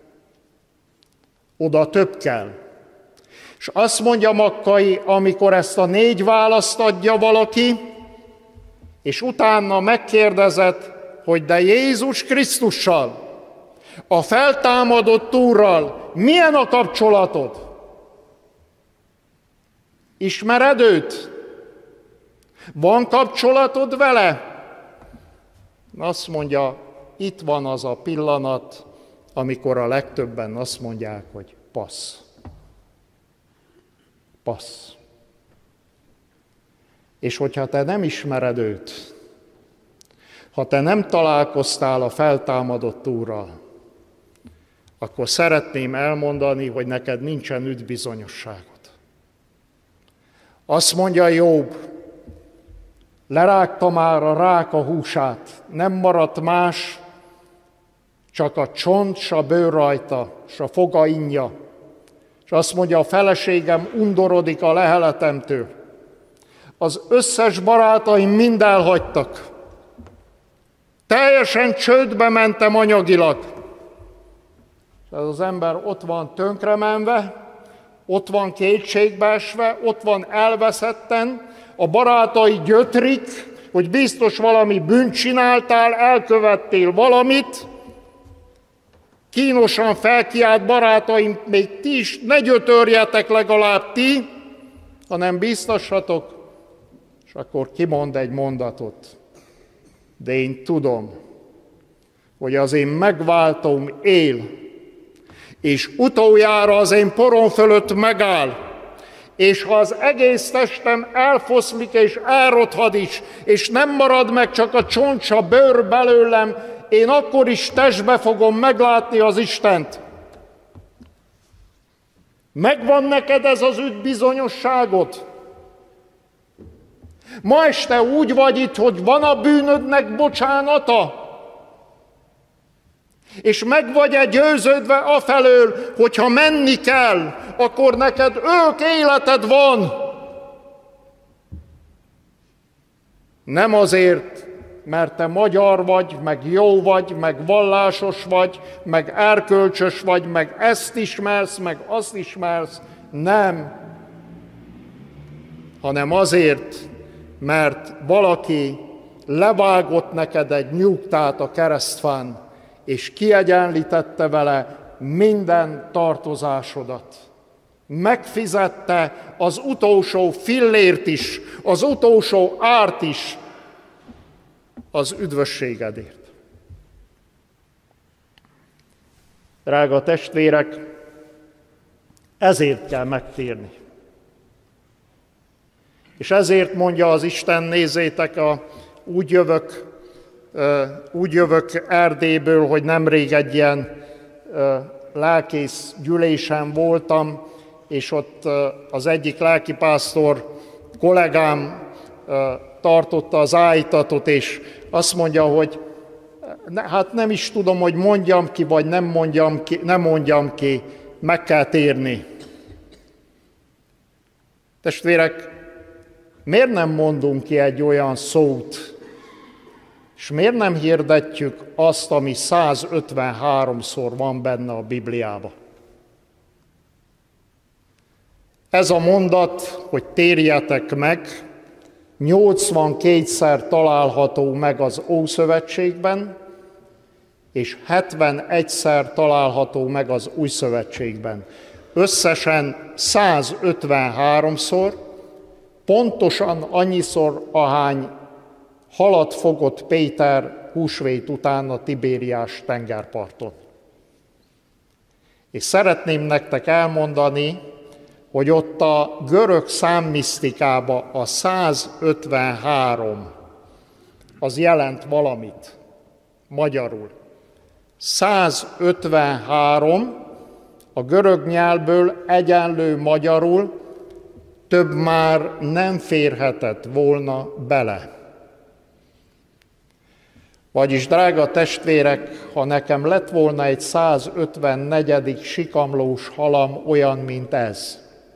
Oda több kell. És azt mondja Makkai, amikor ezt a négy választ adja valaki, és utána megkérdezed, hogy de Jézus Krisztussal, a feltámadott Úrral milyen a kapcsolatod? Ismered őt? Van kapcsolatod vele? Azt mondja, itt van az a pillanat, amikor a legtöbben azt mondják, hogy passz. Passz. És hogyha te nem ismered őt, ha te nem találkoztál a feltámadott Úrral, akkor szeretném elmondani, hogy neked nincsen üdvbizonyosságod. Azt mondja Jobb, lerágta már a rák a húsát, nem maradt más, csak a csont, s a bőr rajta, s a foga inja. És azt mondja, a feleségem undorodik a leheletemtől. Az összes barátaim mind elhagytak. Teljesen csődbe mentem anyagilag. És ez az ember ott van tönkremenve, ott van kétségbeesve, ott van elveszetten, a barátai gyötrik, hogy biztos valami bűnt csináltál, elkövettél valamit, kínosan felkiált barátaim, még ti is ne gyötörjetek legalább ti, hanem biztossatok, és akkor kimond egy mondatot. De én tudom, hogy az én megváltóm él, és utoljára az én porom fölött megáll, és ha az egész testem elfoszlik és elrothad is, és nem marad meg csak a csont, a bőr belőlem, én akkor is testbe fogom meglátni az Istent. Megvan neked ez az üdvbizonyosságod? Ma este úgy vagy itt, hogy van a bűnödnek bocsánata? És meg vagy-e győződve afelől, hogyha menni kell, akkor neked ők életed van. Nem azért, mert te magyar vagy, meg jó vagy, meg vallásos vagy, meg erkölcsös vagy, meg ezt ismersz, meg azt ismersz. Nem. Hanem azért, mert valaki levágott neked egy nyugtát a keresztfán, és kiegyenlítette vele minden tartozásodat. Megfizette az utolsó fillért is, az utolsó árt is az üdvösségedért. Drága testvérek, ezért kell megtérni. És ezért mondja az Isten, nézzétek, a, úgy jövök, úgy jövök Erdélyből, hogy nemrég egy ilyen lelkész gyűlésen voltam, és ott az egyik lelkipásztor kollégám tartotta az ájítatot, és azt mondja, hogy hát nem is tudom, hogy mondjam ki, vagy nem mondjam ki, nem mondjam ki, meg kell térni. Testvérek, miért nem mondunk ki egy olyan szót, és miért nem hirdetjük azt, ami százötvenháromszor van benne a Bibliában? Ez a mondat, hogy térjetek meg, nyolcvankétszer található meg az Ószövetségben, és hetvenegyszer található meg az Új Szövetségben. Összesen százötvenháromszor, pontosan annyiszor, ahány halat fogott Péter húsvét után a Tibériás tengerparton. És szeretném nektek elmondani, hogy ott a görög számmisztikában a százötvenhárom az jelent valamit magyarul. százötvenhárom a görög nyelvből egyenlő magyarul több már nem férhetett volna bele. Vagyis, drága testvérek, ha nekem lett volna egy százötvennegyedik sikamlós halam olyan, mint ez,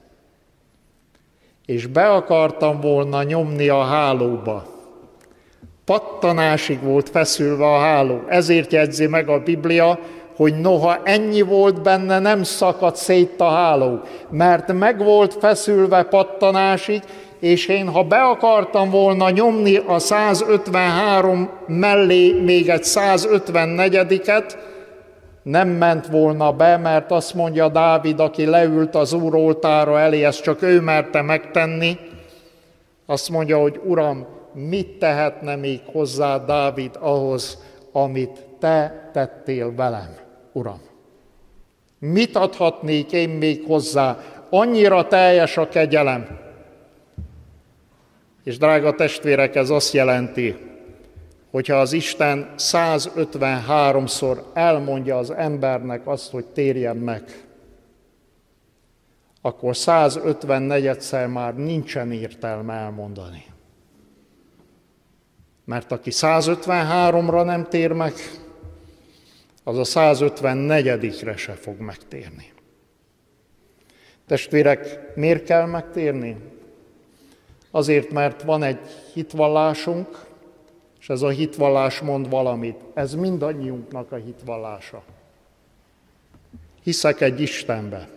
és be akartam volna nyomni a hálóba, pattanásig volt feszülve a háló. Ezért jegyzi meg a Biblia, hogy noha ennyi volt benne, nem szakadt szét a háló, mert meg volt feszülve pattanásig, és én, ha be akartam volna nyomni a százötvenhárom mellé még egy százötvennegyediket, nem ment volna be, mert azt mondja Dávid, aki leült az Úr oltára elé, ezt csak ő merte megtenni, azt mondja, hogy Uram, mit tehetne még hozzá Dávid ahhoz, amit te tettél velem, Uram? Mit adhatnék én még hozzá? Annyira teljes a kegyelem. És drága testvérek, ez azt jelenti, hogyha az Isten százötvenháromszor elmondja az embernek azt, hogy térjen meg, akkor százötvennegyedszer már nincsen értelme elmondani. Mert aki százötvenháromra nem tér meg, az a százötvennegyedikre se fog megtérni. Testvérek, miért kell megtérni? Azért, mert van egy hitvallásunk, és ez a hitvallás mond valamit. Ez mindannyiunknak a hitvallása. Hiszek egy Istenbe,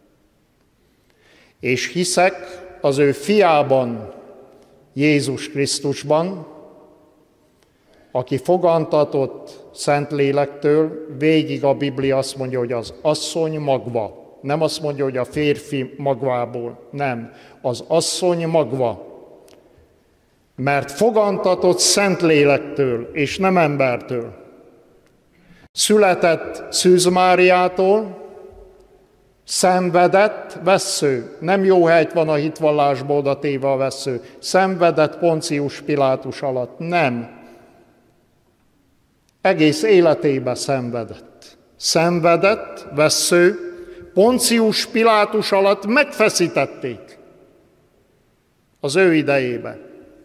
és hiszek az ő fiában, Jézus Krisztusban, aki fogantatott Szentlélektől, végig a Biblia azt mondja, hogy az asszony magva. Nem azt mondja, hogy a férfi magvából, nem. Az asszony magva. Mert fogantatott Szentlélektől, és nem embertől. Született Szűz Máriától, szenvedett vessző. Nem jó helyt van a hitvallásba oda téve a vessző. Szenvedett Poncius Pilátus alatt. Nem. Egész életében szenvedett. Szenvedett vessző, Poncius Pilátus alatt megfeszítették az ő idejében.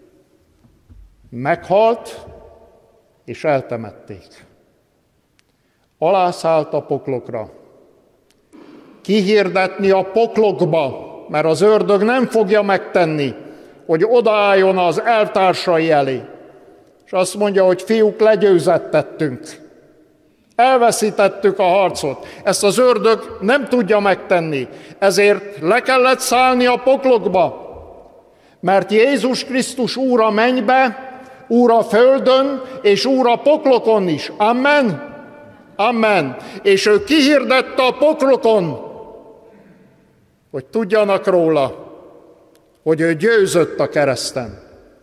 Meghalt, és eltemették. Alászállt a poklokra. Kihirdetni a poklokba, mert az ördög nem fogja megtenni, hogy odaálljon az eltársai elé. És azt mondja, hogy fiúk, legyőzettettünk. Elveszítettük a harcot. Ezt az ördög nem tudja megtenni. Ezért le kellett szállni a poklokba. Mert Jézus Krisztus Úr a mennybe, Úr a földön, és Úr a poklokon is. Amen? Amen. És ő kihirdette a poklokon, hogy tudjanak róla, hogy ő győzött a kereszten.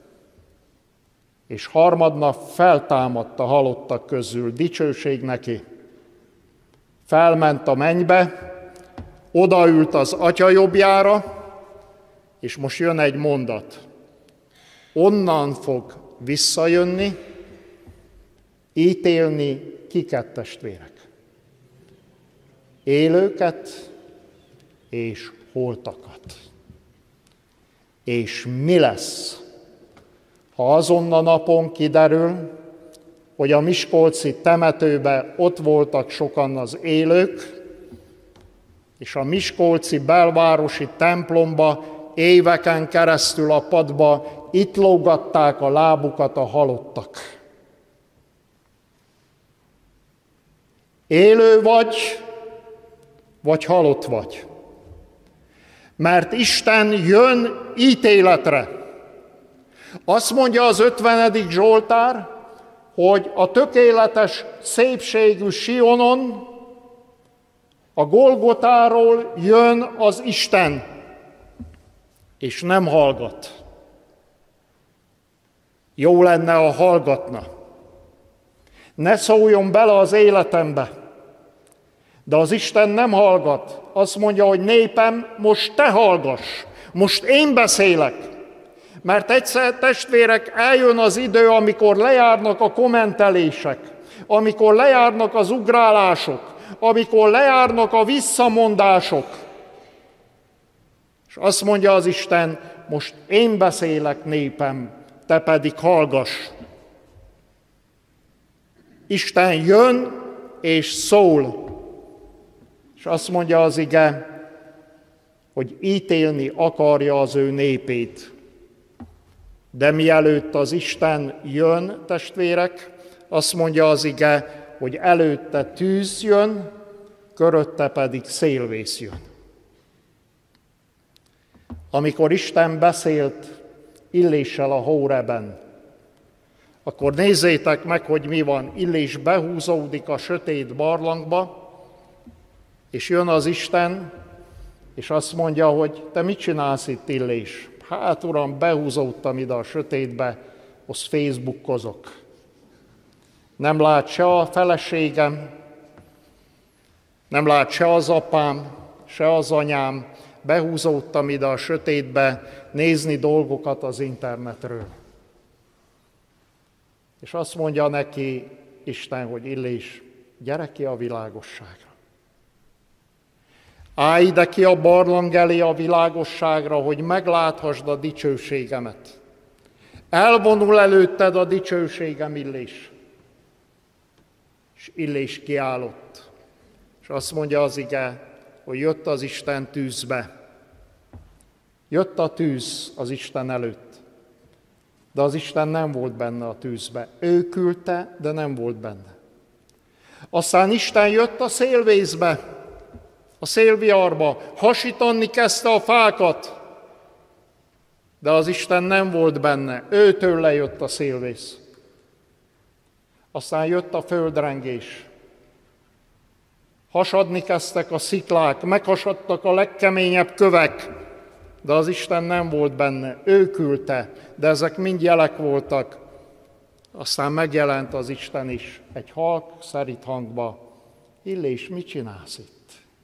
És harmadnap feltámadt a halottak közül, dicsőség neki. Felment a mennybe, odaült az Atya jobbjára, és most jön egy mondat. Onnan fog visszajönni, ítélni kiket, testvérek? Élőket és holtakat. És mi lesz, ha azon a napon kiderül, hogy a miskolci temetőben ott voltak sokan az élők, és a miskolci belvárosi templomba éveken keresztül a padba itt lógatták a lábukat a halottak. Élő vagy, vagy halott vagy. Mert Isten jön ítéletre. Azt mondja az ötvenedik Zsoltár, hogy a tökéletes szépségű Sionon, a Golgotáról jön az Isten, és nem hallgat. Jó lenne, ha hallgatna. Ne szóljon bele az életembe. De az Isten nem hallgat. Azt mondja, hogy népem, most te hallgass. Most én beszélek. Mert egyszer, testvérek, eljön az idő, amikor lejárnak a kommentelések, amikor lejárnak az ugrálások, amikor lejárnak a visszamondások. És azt mondja az Isten, most én beszélek, népem, te pedig hallgass. Isten jön és szól. És azt mondja az ige, hogy ítélni akarja az ő népét. De mielőtt az Isten jön, testvérek, azt mondja az ige, hogy előtte tűz jön, körötte pedig szélvész jön. Amikor Isten beszélt Illéssel a Hóreben, akkor nézzétek meg, hogy mi van. Illés behúzódik a sötét barlangba, és jön az Isten, és azt mondja, hogy te mit csinálsz itt, Illés? Hát uram, behúzódtam ide a sötétbe, azt facebookozok. Nem lát se a feleségem, nem lát se az apám, se az anyám, behúzódtam ide a sötétbe nézni dolgokat az internetről. És azt mondja neki Isten, hogy Illés, gyere ki a világosságra. Állj ide ki a barlang elé a világosságra, hogy megláthasd a dicsőségemet. Elvonul előtted a dicsőségem, Illés. És Illés kiállott. És azt mondja az ige, hogy jött az Isten tűzbe. Jött a tűz az Isten előtt. De az Isten nem volt benne a tűzbe. Ő küldte, de nem volt benne. Aztán Isten jött a szélvészbe, a szélviharba, hasítani kezdte a fákat, de az Isten nem volt benne, őtől lejött a szélvész. Aztán jött a földrengés. Hasadni kezdtek a sziklák, meghasadtak a legkeményebb kövek, de az Isten nem volt benne, ő küldte, de ezek mind jelek voltak. Aztán megjelent az Isten is egy halk, szerint hangba. Illés, mit csinálsz itt?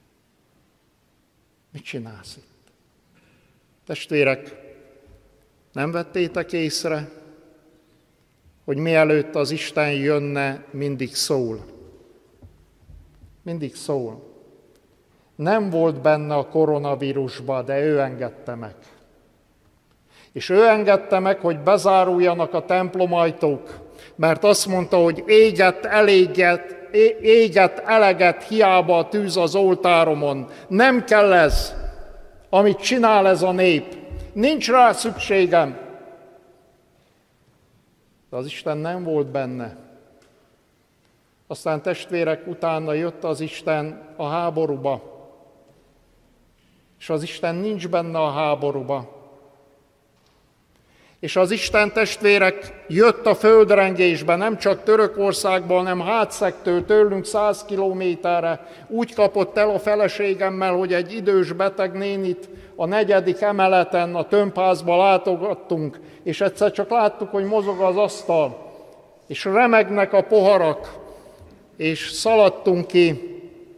Mit csinálsz itt? Testvérek, nem vettétek észre, hogy mielőtt az Isten jönne, mindig szól. Mindig szól. Nem volt benne a koronavírusba, de ő engedte meg. És ő engedte meg, hogy bezáruljanak a templomajtók, mert azt mondta, hogy égett, eléget, égett, eleget hiába a tűz az oltáromon. Nem kell ez, amit csinál ez a nép. Nincs rá szükségem. De az Isten nem volt benne. Aztán testvérek, utána jött az Isten a háborúba. És az Isten nincs benne a háborúba. És az Isten, testvérek, jött a földrengésbe, nem csak Törökországban, hanem Hátszegtől, tőlünk száz kilométerre. Úgy kapott el a feleségemmel, hogy egy idős beteg nénit a negyedik emeleten, a tömbházba látogattunk, és egyszer csak láttuk, hogy mozog az asztal, és remegnek a poharak, és szaladtunk ki,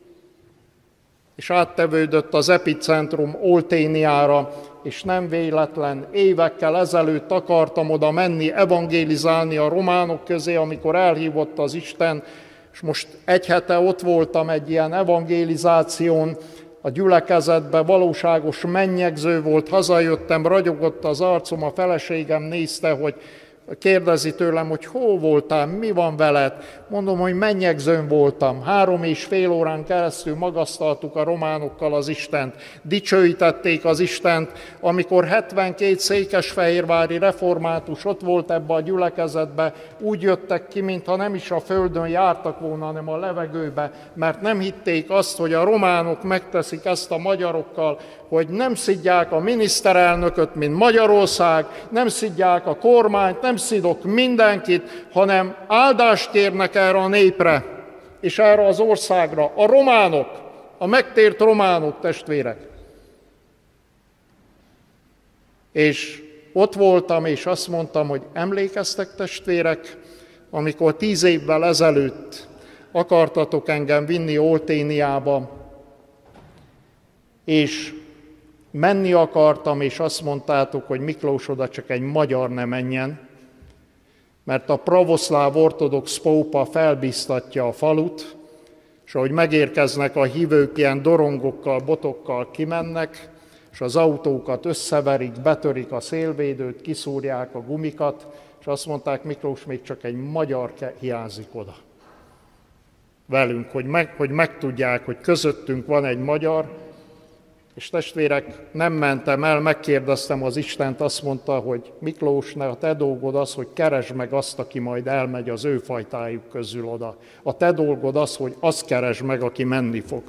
és áttevődött az epicentrum Olténiára, és nem véletlen, évekkel ezelőtt akartam oda menni, evangélizálni a románok közé, amikor elhívott az Isten, és most egy hete ott voltam egy ilyen evangélizáción, a gyülekezetben valóságos mennyegző volt, hazajöttem, ragyogott az arcom, a feleségem nézte, hogy kérdezi tőlem, hogy hol voltál, mi van veled? Mondom, hogy mennyegzőn voltam. Három és fél órán keresztül magasztaltuk a románokkal az Istent. Dicsőítették az Istent, amikor hetvenkét székesfehérvári református ott volt ebbe a gyülekezetbe, úgy jöttek ki, mintha nem is a földön jártak volna, hanem a levegőbe, mert nem hitték azt, hogy a románok megteszik ezt a magyarokkal, hogy nem szidják a miniszterelnököt, mint Magyarország, nem szidják a kormányt, nem szidok mindenkit, hanem áldást kérnek erre a népre, és erre az országra. A románok, a megtért románok, testvérek. És ott voltam, és azt mondtam, hogy emlékeztek, testvérek, amikor tíz évvel ezelőtt akartatok engem vinni Olténiába, és menni akartam, és azt mondtátok, hogy Miklós, oda csak egy magyar ne menjen, mert a pravoszláv ortodox pópa felbíztatja a falut, és ahogy megérkeznek a hívők, ilyen dorongokkal, botokkal kimennek, és az autókat összeverik, betörik a szélvédőt, kiszúrják a gumikat, és azt mondták, Miklós, még csak egy magyar hiányzik oda. Velünk, hogy, meg, hogy megtudják, hogy közöttünk van egy magyar, és testvérek, nem mentem el, megkérdeztem az Istent, azt mondta, hogy Miklós, ne, a te dolgod az, hogy keresd meg azt, aki majd elmegy az ő fajtájuk közül oda. A te dolgod az, hogy azt keresd meg, aki menni fog.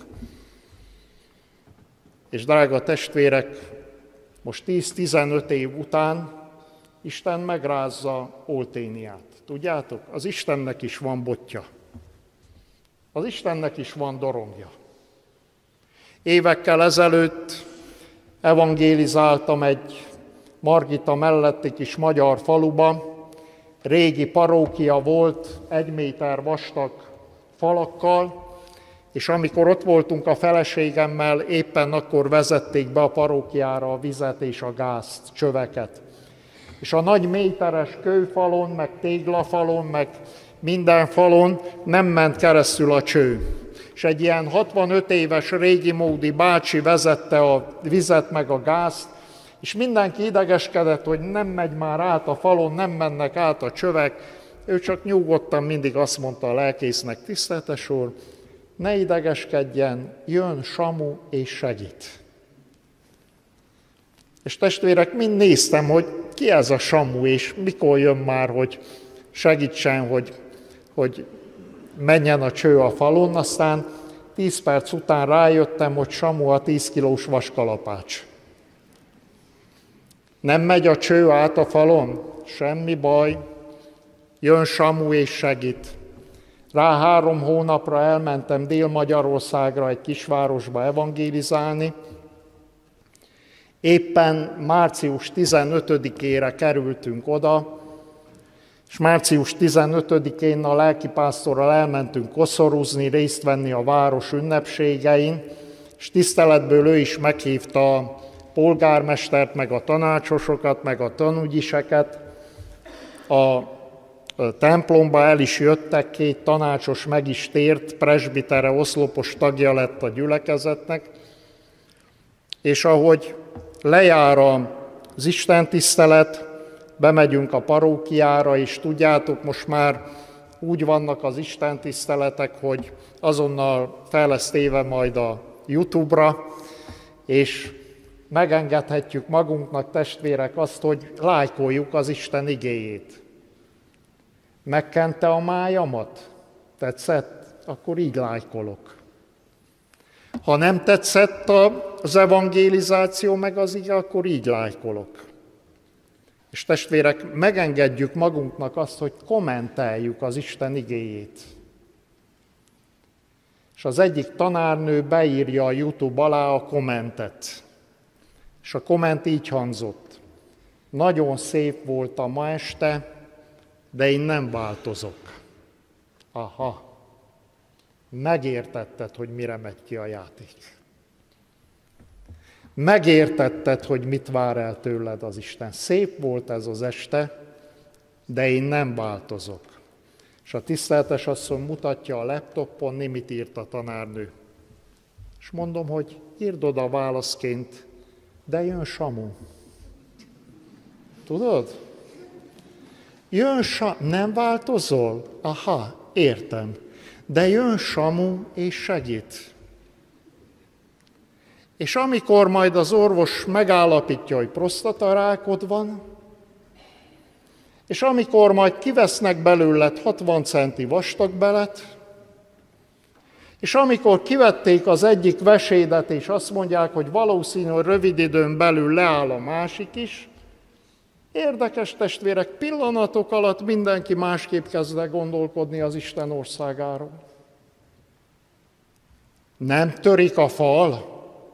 És drága testvérek, most tíz-tizenöt év után Isten megrázza Olténiát. Tudjátok, az Istennek is van botja. Az Istennek is van dorongja. Évekkel ezelőtt evangélizáltam egy Margita melletti kis magyar faluba, régi parókia volt, egy méter vastag falakkal, és amikor ott voltunk a feleségemmel, éppen akkor vezették be a parókiára a vizet és a gázt, csöveket. És a nagy méteres kőfalon, meg téglafalon, meg minden falon nem ment keresztül a cső. És egy ilyen hatvanöt éves régi módi bácsi vezette a vizet meg a gázt, és mindenki idegeskedett, hogy nem megy már át a falon, nem mennek át a csövek. Ő csak nyugodtan mindig azt mondta a lelkésznek, tiszteletes úr, ne idegeskedjen, jön Samu és segít. És testvérek, mind néztem, hogy ki ez a Samu, és mikor jön már, hogy segítsen, hogy, hogy menjen a cső a falon, aztán tíz perc után rájöttem, hogy Samu a tíz kilós vaskalapács. Nem megy a cső át a falon? Semmi baj, jön Samu és segít. Rá három hónapra elmentem Dél-Magyarországra egy kisvárosba evangélizálni. Éppen március tizenötödikére kerültünk oda, és március tizenötödikén a lelkipásztorral elmentünk koszorúzni, részt venni a város ünnepségein, és tiszteletből ő is meghívta a polgármestert, meg a tanácsosokat, meg a tanúgyiseket. A templomba el is jöttek, két tanácsos meg is tért, presbitere, oszlopos tagja lett a gyülekezetnek, és ahogy lejár az istentisztelet, bemegyünk a parókiára, és tudjátok, most már úgy vannak az istentiszteletek, hogy azonnal fel lesz téve majd a YouTube-ra, és megengedhetjük magunknak, testvérek, azt, hogy lájkoljuk az Isten igéjét. Megkente a májamat? Tetszett? Akkor így lájkolok. Ha nem tetszett az evangélizáció meg az ige, akkor így lájkolok. És testvérek, megengedjük magunknak azt, hogy kommenteljük az Isten igéjét. És az egyik tanárnő beírja a YouTube alá a kommentet. És a komment így hangzott. Nagyon szép volt a ma este, de én nem változok. Aha, megértetted, hogy mire megy ki a játék. Megértetted, hogy mit vár el tőled az Isten. Szép volt ez az este, de én nem változok. És a tiszteletes asszony mutatja a laptopon, mit írt a tanárnő. És mondom, hogy írd oda válaszként, de jön Samu. Tudod? Jön Samu, nem változol? Aha, értem. De jön Samu és segít. És amikor majd az orvos megállapítja, hogy prostatarákod van, és amikor majd kivesznek belőled hatvan centi vastagbelet, és amikor kivették az egyik vesédet, és azt mondják, hogy valószínű, hogy rövid időn belül leáll a másik is, Érdekes testvérek, pillanatok alatt mindenki másképp kezd el gondolkodni az Isten országáról. Nem törik a fal,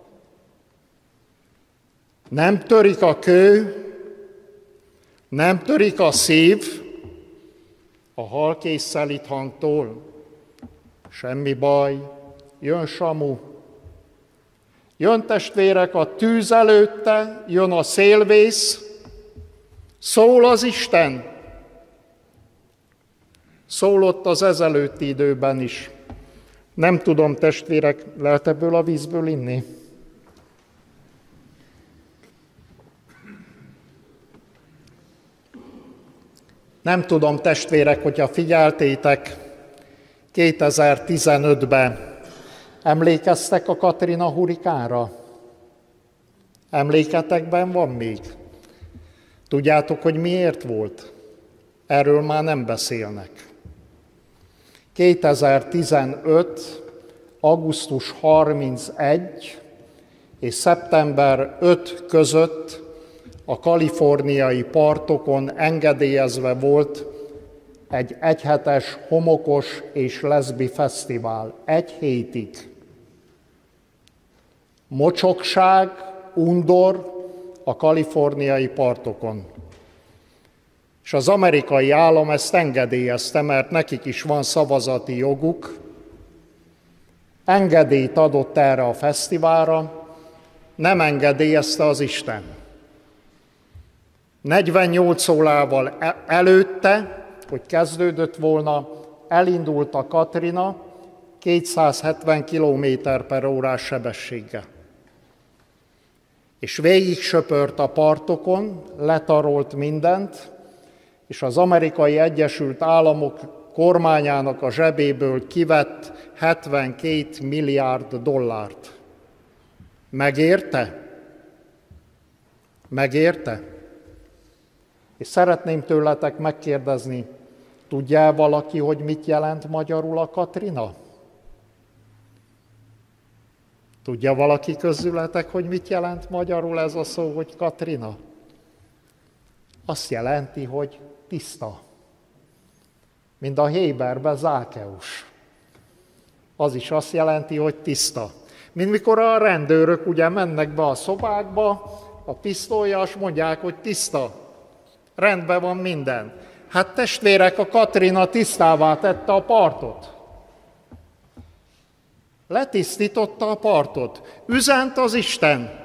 nem törik a kő, nem törik a szív a halkész szelíd hangtól. Semmi baj, jön Samu. Jön testvérek a tűz előtte, jön a szélvész, szól az Isten. Szólott az ezelőtti időben is. Nem tudom, testvérek, lehet ebből a vízből inni? Nem tudom, testvérek, hogyha figyeltétek, kétezer-tizenötben emlékeztek a Katrina hurikánra? Emléketekben van még? Tudjátok, hogy miért volt? Erről már nem beszélnek. kétezer-tizenöt. augusztus harmincegy és szeptember ötödike között a kaliforniai partokon engedélyezve volt egy egyhetes homokos és leszbi fesztivál. Egy hétig. Mocsokság, undor a kaliforniai partokon. És az amerikai állam ezt engedélyezte, mert nekik is van szavazati joguk. Engedélyt adott erre a fesztiválra, nem engedélyezte az Isten. negyvennyolc órával előtte, hogy kezdődött volna, elindult a Katrina kétszázhetven kilométer per órás sebességgel. És végig söpört a partokon, letarolt mindent, és az Amerikai Egyesült Államok kormányának a zsebéből kivett hetvenkét milliárd dollárt. Megérte? Megérte? És szeretném tőletek megkérdezni, tudja valaki, hogy mit jelent magyarul a Katrina? Tudja valaki közületek, hogy mit jelent magyarul ez a szó, hogy Katrina? Azt jelenti, hogy tiszta. Mint a Héberben Zákeus. Az is azt jelenti, hogy tiszta. Mint mikor a rendőrök ugye mennek be a szobákba, a pisztolya, és mondják, hogy tiszta. Rendben van minden. Hát testvérek, a Katrina tisztává tette a partot. Letisztította a partot. Üzent az Isten.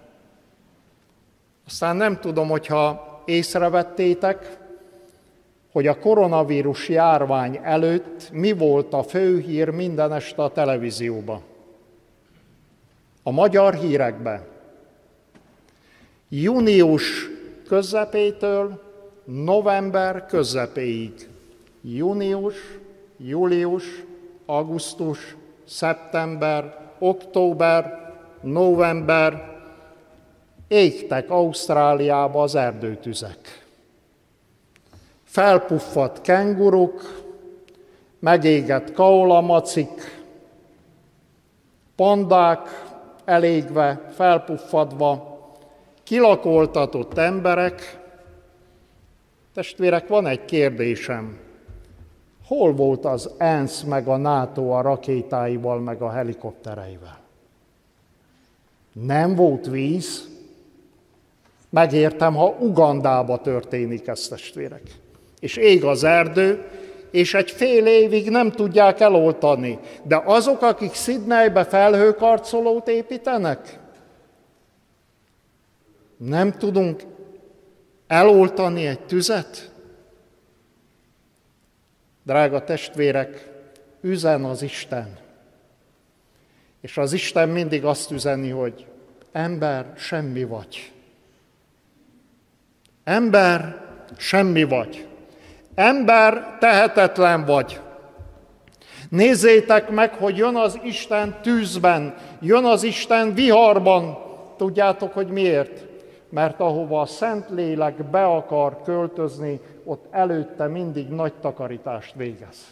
Aztán nem tudom, hogyha észrevettétek, hogy a koronavírus járvány előtt mi volt a főhír minden este a televízióban. A magyar hírekben. Június közepétől november közepéig. Június, július, augusztus, szeptember, október, november, égtek Ausztráliába az erdőtüzek. Felpuffadt kenguruk, megégett kaolamacik, pandák elégve, felpuffadva, kilakoltatott emberek. Testvérek, van egy kérdésem. Hol volt az ENSZ meg a NATO a rakétáival, meg a helikoptereivel? Nem volt víz? Megértem, ha Ugandába történik ez, testvérek. És ég az erdő, és egy fél évig nem tudják eloltani. De azok, akik Sydneybe felhőkarcolót építenek, nem tudunk eloltani egy tüzet? Drága testvérek, üzen az Isten. És az Isten mindig azt üzeni, hogy ember, semmi vagy. Ember, semmi vagy. Ember, tehetetlen vagy. Nézzétek meg, hogy jön az Isten tűzben, jön az Isten viharban. Tudjátok, hogy miért? Mert ahova a Szentlélek be akar költözni, ott előtte mindig nagy takarítást végez.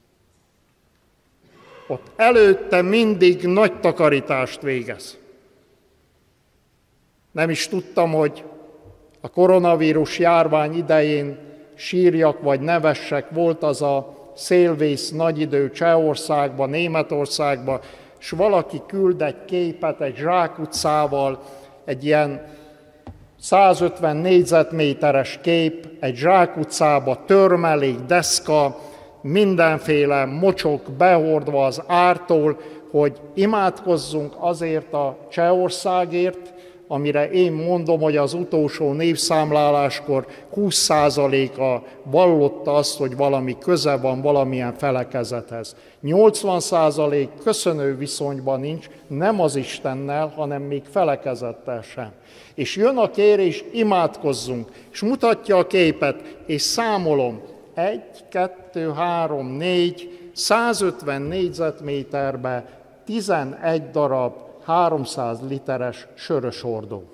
Ott előtte mindig nagy takarítást végez. Nem is tudtam, hogy A koronavírus járvány idején sírjak vagy nevessek, volt az a szélvész nagy idő Csehországba, Németországba, és valaki küld egy képet egy zsákutcával, egy ilyen százötven négyzetméteres kép, egy zsákutcába törmelék, deszka, mindenféle mocsok behordva az ártól, hogy imádkozzunk azért a Csehországért, amire én mondom, hogy az utolsó névszámláláskor húsz százaléka vallotta azt, hogy valami köze van valamilyen felekezethez. nyolcvan százalék köszönő viszonyban nincs, nem az Istennel, hanem még felekezettel sem. És jön a kérés, imádkozzunk, és mutatja a képet, és számolom, egy, kettő, három, négy, százötven négyzetméterbe tizenegy darab háromszáz literes sörös ordó.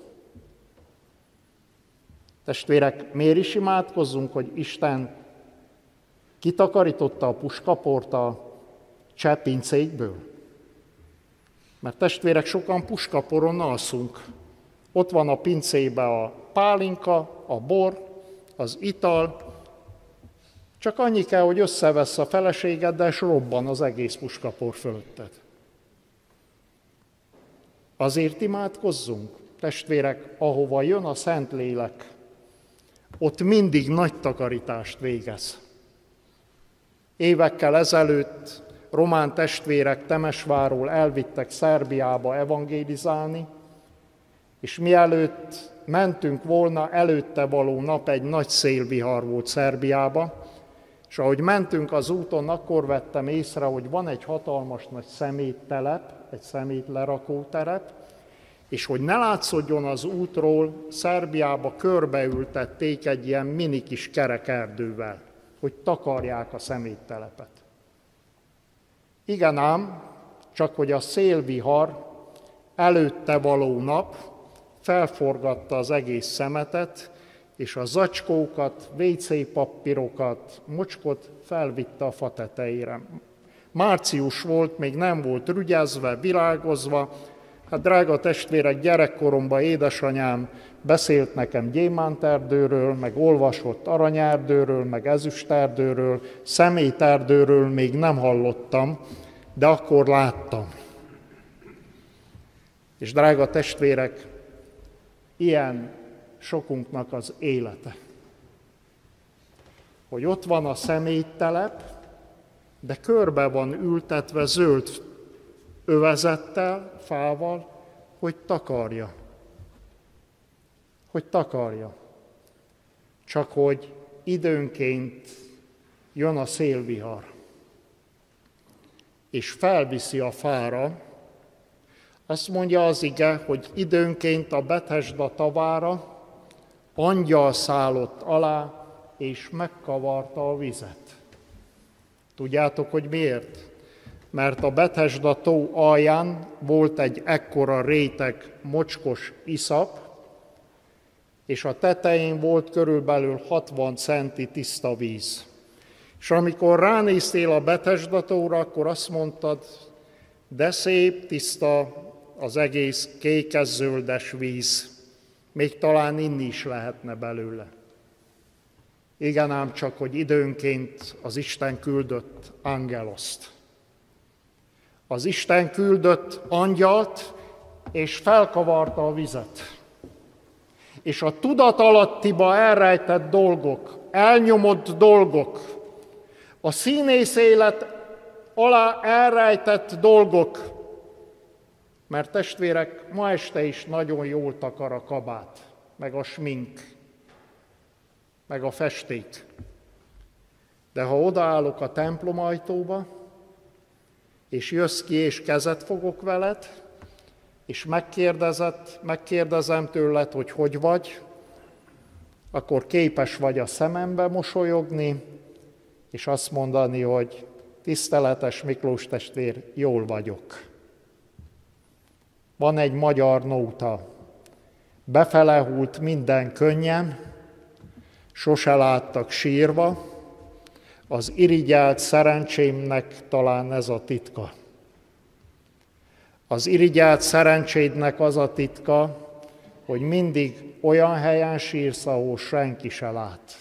Testvérek, miért is imádkozzunk, hogy Isten kitakarította a puskaport a cseh pincékből? Mert testvérek, sokan puskaporon alszunk. Ott van a pincébe a pálinka, a bor, az ital, csak annyi kell, hogy összevesz a feleségeddel, és robban az egész puskapor fölötted. Azért imádkozzunk, testvérek, ahova jön a Szentlélek, ott mindig nagy takarítást végez. Évekkel ezelőtt román testvérek Temesvárról elvittek Szerbiába evangélizálni, és mielőtt mentünk volna, előtte való nap egy nagy szélvihar volt Szerbiába, és ahogy mentünk az úton, akkor vettem észre, hogy van egy hatalmas nagy szeméttelep, egy szemétlerakóterep, és hogy ne látszódjon az útról, Szerbiába körbeültették egy ilyen mini kis kerekerdővel, hogy takarják a szeméttelepet. Igen ám, csak hogy a szélvihar előtte való nap felforgatta az egész szemetet, és a zacskókat, vé cé papírokat, mocskot felvitte a fa tetejére. Március volt, még nem volt rügyezve, virágozva. Hát drága testvérek, gyerekkoromban édesanyám beszélt nekem gyémánterdőről, meg olvasott aranyerdőről, meg ezüsterdőről, szeméterdőről még nem hallottam, de akkor láttam. És drága testvérek, ilyen sokunknak az élete. Hogy ott van a szeméttelep, de körbe van ültetve zöld övezettel, fával, hogy takarja. Hogy takarja. Csak hogy időnként jön a szélvihar, és felviszi a fára. Azt mondja az ige, hogy időnként a Bethesda tavára angyal szállott alá, és megkavarta a vizet. Tudjátok, hogy miért? Mert a Bethesda tó alján volt egy ekkora réteg mocskos iszap, és a tetején volt körülbelül hatvan centi tiszta víz. És amikor ránéztél a Bethesda tóra, akkor azt mondtad, de szép, tiszta az egész kékes-zöldes víz. Még talán inni is lehetne belőle. Igen ám csak, hogy időnként az Isten küldött angeloszt. Az Isten küldött angyalt, és felkavarta a vizet. És a tudatalattiba elrejtett dolgok, elnyomott dolgok, a színész élet alá elrejtett dolgok, mert testvérek, ma este is nagyon jól takar a kabát, meg a smink, meg a festék. De ha odaállok a templom ajtóba, és jössz ki, és kezet fogok veled, és megkérdezed, megkérdezem tőled, hogy hogy vagy, akkor képes vagy a szemembe mosolyogni, és azt mondani, hogy tiszteletes Miklós testvér, jól vagyok. Van egy magyar nóta, befele hult minden könnyen, sose láttak sírva, az irigyelt szerencsémnek talán ez a titka. Az irigyelt szerencsédnek az a titka, hogy mindig olyan helyen sírsz, ahol senki se lát.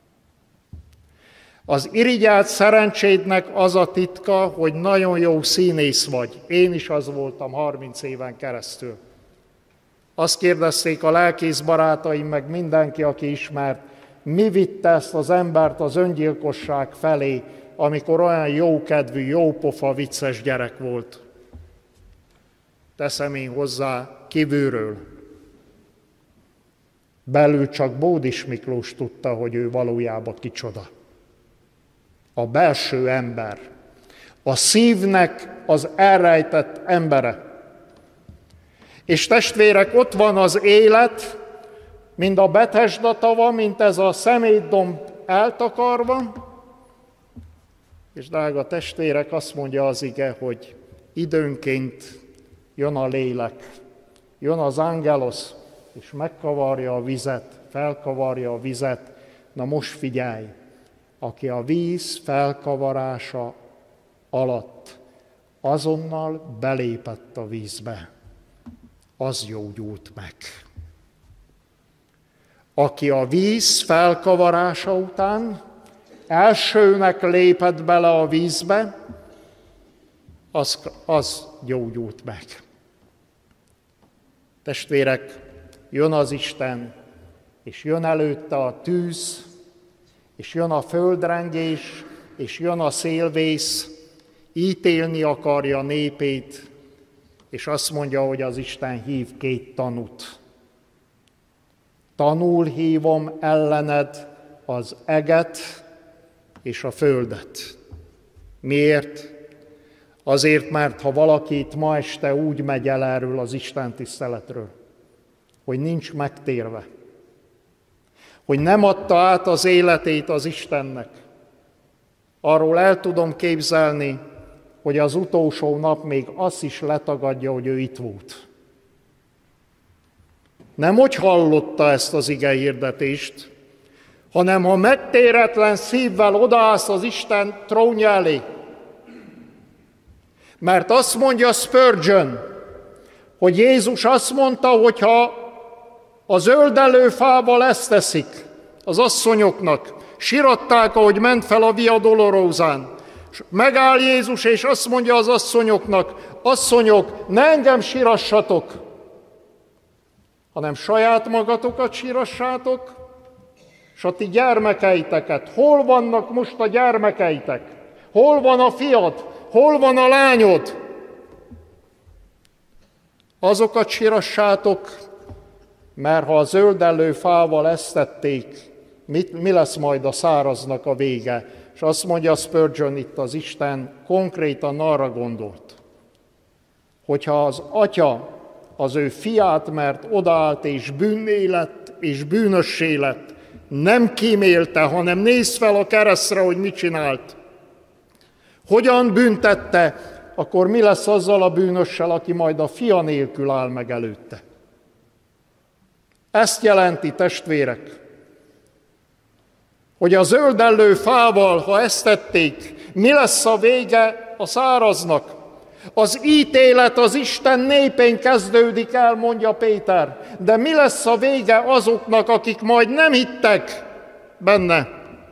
Az irigyelt szerencsédnek az a titka, hogy nagyon jó színész vagy. Én is az voltam harminc éven keresztül. Azt kérdezték a lelkész barátaim, meg mindenki, aki ismert, mi vitte ezt az embert az öngyilkosság felé, amikor olyan jókedvű, jópofa, vicces gyerek volt. Teszem én hozzá kívülről. Belül csak Bódis Miklós tudta, hogy ő valójában kicsoda. A belső ember, a szívnek az elrejtett embere. És testvérek, ott van az élet, mind a Bethesda tava, mint ez a szemétdomb eltakarva, és drága testvérek, azt mondja az ige, hogy időnként jön a lélek, jön az angelosz, és megkavarja a vizet, felkavarja a vizet. Na most figyelj, aki a víz felkavarása alatt azonnal belépett a vízbe, az gyógyult meg. Aki a víz felkavarása után elsőnek lépett bele a vízbe, az, az gyógyult meg. Testvérek, jön az Isten, és jön előtte a tűz, és jön a földrengés, és jön a szélvész, ítélni akarja népét, és azt mondja, hogy az Isten hív két tanút. Tanul hívom ellened az eget és a földet. Miért? Azért, mert ha valaki itt ma este úgy megy el erről az Isten tiszteletről, hogy nincs megtérve, hogy nem adta át az életét az Istennek, arról el tudom képzelni, hogy az utolsó nap még azt is letagadja, hogy ő itt volt. Nem hogy hallotta ezt az ige hirdetést, hanem ha megtéretlen szívvel odaállsz az Isten trónja elé. Mert azt mondja Spurgeon, hogy Jézus azt mondta, hogy ha a zöldelő fával ezt teszik az asszonyoknak, siratták, ahogy ment fel a Via Dolorózán. Megáll Jézus, és azt mondja az asszonyoknak, asszonyok, ne engem sirassatok, hanem saját magatokat sirassátok, és a ti gyermekeiteket. Hol vannak most a gyermekeitek? Hol van a fiad? Hol van a lányod? Azokat sirassátok, mert ha a zöldellő fával ezt tették, mit, mi lesz majd a száraznak a vége? És azt mondja Spurgeon, itt az Isten konkrétan arra gondolt, hogyha az atya az ő fiát, mert odaállt és bűnné lett, és bűnössé lett, nem kímélte, hanem nézd fel a keresztre, hogy mit csinált. Hogyan büntette, akkor mi lesz azzal a bűnössel, aki majd a fia nélkül áll meg előtte? Ezt jelenti, testvérek, hogy a zöldellő fával, ha ezt tették, mi lesz a vége a száraznak? Az ítélet az Isten népén kezdődik el, mondja Péter, de mi lesz a vége azoknak, akik majd nem hittek benne?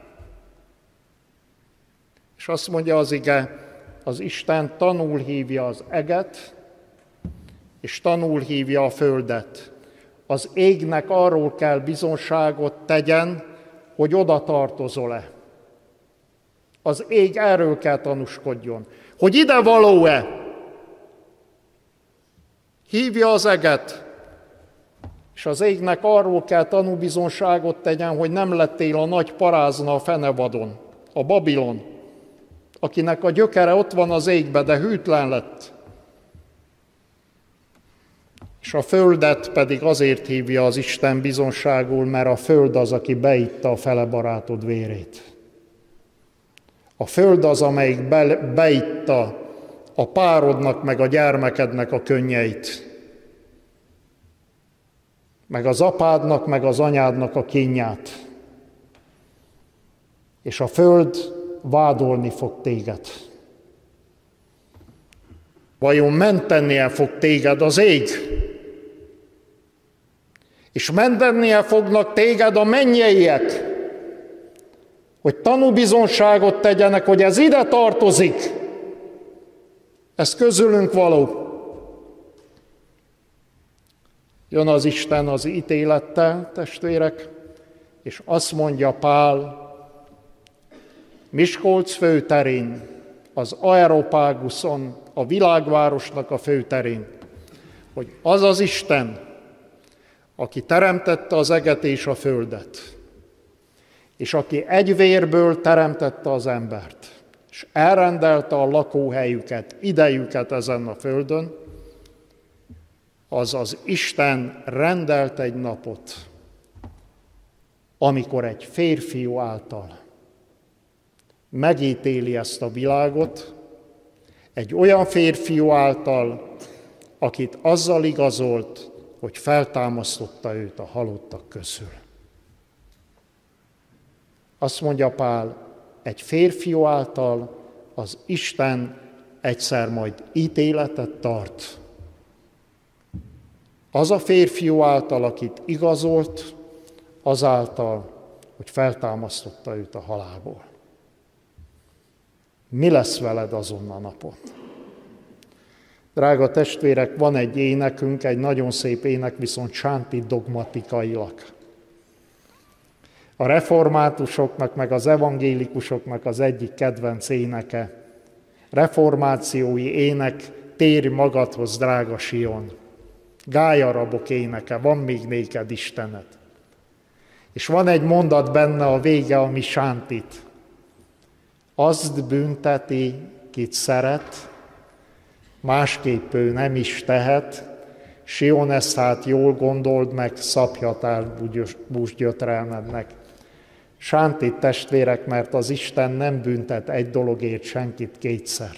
És azt mondja az ige, az Isten tanul hívja az eget, és tanul hívja a földet. Az égnek arról kell bizonságot tegyen, hogy oda tartozol-e. Az ég erről kell tanúskodjon, hogy ide való-e. Hívja az eget, és az égnek arról kell tanúbizonságot tegyen, hogy nem lettél a nagy parázna a fenevadon, a Babilon, akinek a gyökere ott van az égbe, de hűtlen lett. És a földet pedig azért hívja az Isten bizonságul, mert a föld az, aki beitta a fele barátod vérét. A föld az, amelyik be, beitta a párodnak, meg a gyermekednek a könnyeit. Meg az apádnak, meg az anyádnak a kínját. És a föld vádolni fog téged. Vajon mentenie fog téged az ég? És mentenie fognak téged a mennyeiek, hogy tanúbizonságot tegyenek, hogy ez ide tartozik. Ez közülünk való. Jön az Isten az ítélettel, testvérek, és azt mondja Pál Miskolc főterén, az Areopáguszon, a világvárosnak a főterén, hogy az az Isten, aki teremtette az eget és a földet, és aki egy vérből teremtette az embert, és elrendelte a lakóhelyüket, idejüket ezen a földön, az az Isten rendelt egy napot, amikor egy férfiú által megítéli ezt a világot, egy olyan férfiú által, akit azzal igazolt, hogy feltámasztotta őt a halottak közül. Azt mondja Pál, egy férfiú által az Isten egyszer majd ítéletet tart. Az a férfiú által, akit igazolt, azáltal, hogy feltámasztotta őt a halálból. Mi lesz veled azon a napon? Drága testvérek, van egy énekünk, egy nagyon szép ének, viszont sánti dogmatikailag. A reformátusoknak, meg az evangélikusoknak az egyik kedvenc éneke. Reformációi ének, térj magadhoz, drága Sion. Gályarabok éneke, van még néked Istened. És van egy mondat benne a vége, ami sántit. Azt bünteti, kit szeret, másképp ő nem is tehet, Sion, ezt hát jól gondold meg, szapjatál búsgyötrelmednek. Sántit, testvérek, mert az Isten nem büntet egy dologért senkit kétszer.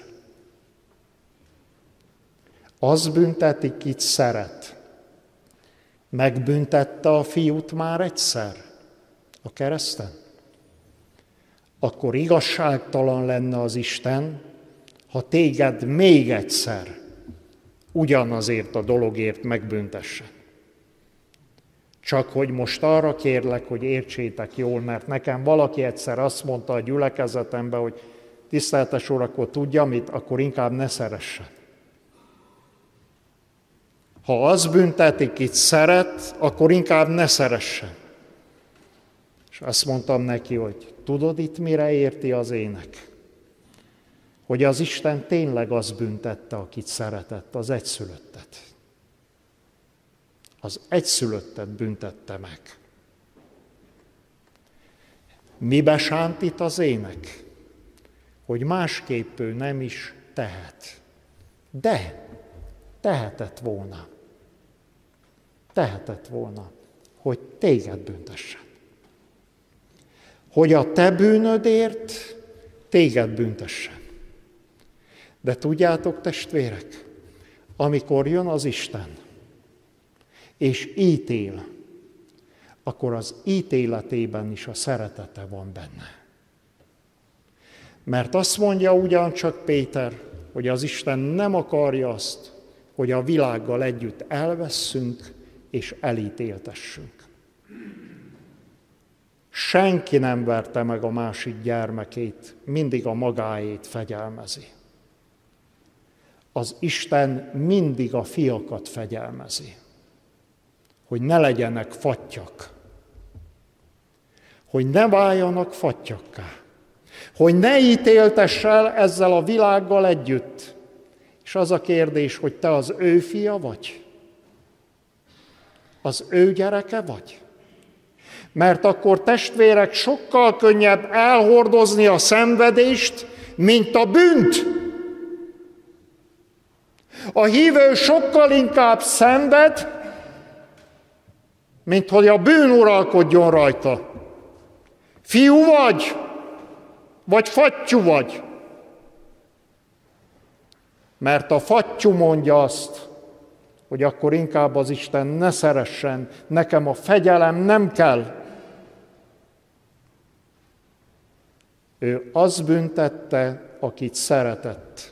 Az bünteti, kit szeret. Megbüntette a fiút már egyszer a kereszten? Akkor igazságtalan lenne az Isten, ha téged még egyszer ugyanazért a dologért megbüntessen. Csak hogy most arra kérlek, hogy értsétek jól, mert nekem valaki egyszer azt mondta a gyülekezetemben, hogy tiszteltes Úr, akkor tudja mit, akkor inkább ne szeressen. Ha az büntetik, kit szeret, akkor inkább ne szeressen. És azt mondtam neki, hogy tudod itt mire érti az ének? Hogy az Isten tényleg az büntette, akit szeretett, az egyszülöttet. Az egyszülöttet büntette meg. Mibe sántít az ének? Hogy másképp ő nem is tehet. De tehetett volna. Tehetett volna, hogy téged büntessen. Hogy a te bűnödért téged büntessen. De tudjátok, testvérek, amikor jön az Isten, és ítél, akkor az ítéletében is a szeretete van benne. Mert azt mondja ugyancsak Péter, hogy az Isten nem akarja azt, hogy a világgal együtt elvesszünk és elítéltessünk. Senki nem verte meg a másik gyermekét, mindig a magáét fegyelmezi. Az Isten mindig a fiakat fegyelmezi, hogy ne legyenek fattyak, hogy ne váljanak fattyakká, hogy ne ítéltess el ezzel a világgal együtt. És az a kérdés, hogy te az ő fia vagy? Az ő gyereke vagy? Mert akkor, testvérek, sokkal könnyebb elhordozni a szenvedést, mint a bűnt. A hívő sokkal inkább szenved, mint hogy a bűn uralkodjon rajta. Fiú vagy, vagy fattyú vagy. Mert a fattyú mondja azt, hogy akkor inkább az Isten ne szeressen, nekem a fegyelem nem kell. Ő azt büntette, akit szeretett.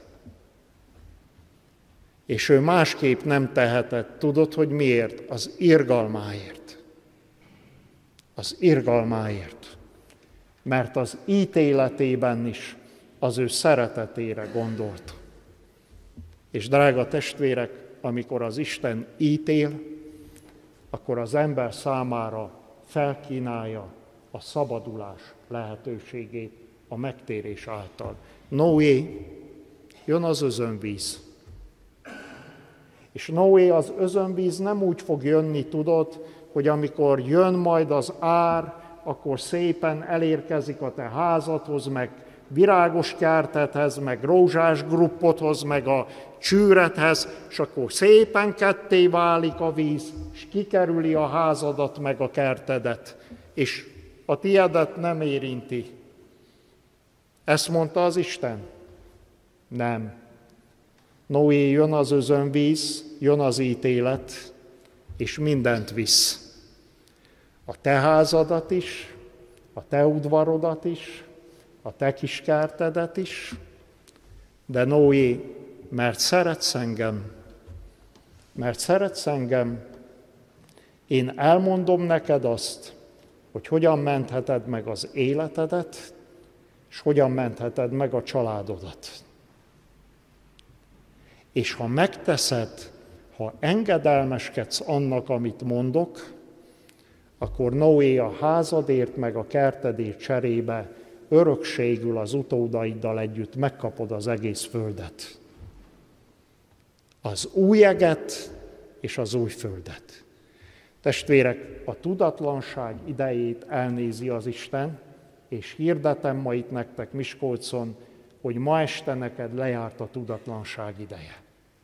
És ő másképp nem tehetett. Tudod, hogy miért? Az irgalmáért. az irgalmáért, mert az ítéletében is az ő szeretetére gondolt. És drága testvérek, amikor az Isten ítél, akkor az ember számára felkínálja a szabadulás lehetőségét a megtérés által. Noé, jön az özönvíz. És Noé, az özönvíz nem úgy fog jönni, tudod, hogy amikor jön majd az ár, akkor szépen elérkezik a te házadhoz, meg virágos kertethez, meg rózsás gruppothoz, meg a csűrethez, és akkor szépen ketté válik a víz, és kikerüli a házadat, meg a kertedet, és a tiedet nem érinti. Ezt mondta az Isten? Nem. Noé, jön az özönvíz, jön az ítélet, és mindent visz. A te házadat is, a te udvarodat is, a te kis kertedet is, de Noé, mert szeretsz engem, mert szeretsz engem, én elmondom neked azt, hogy hogyan mentheted meg az életedet, és hogyan mentheted meg a családodat. És ha megteszed, ha engedelmeskedsz annak, amit mondok, akkor Noé, a házadért meg a kertedért cserébe örökségül az utódaiddal együtt megkapod az egész földet. Az új eget és az új földet. Testvérek, a tudatlanság idejét elnézi az Isten, és hirdetem ma itt nektek Miskolcon, hogy ma este neked lejárt a tudatlanság ideje.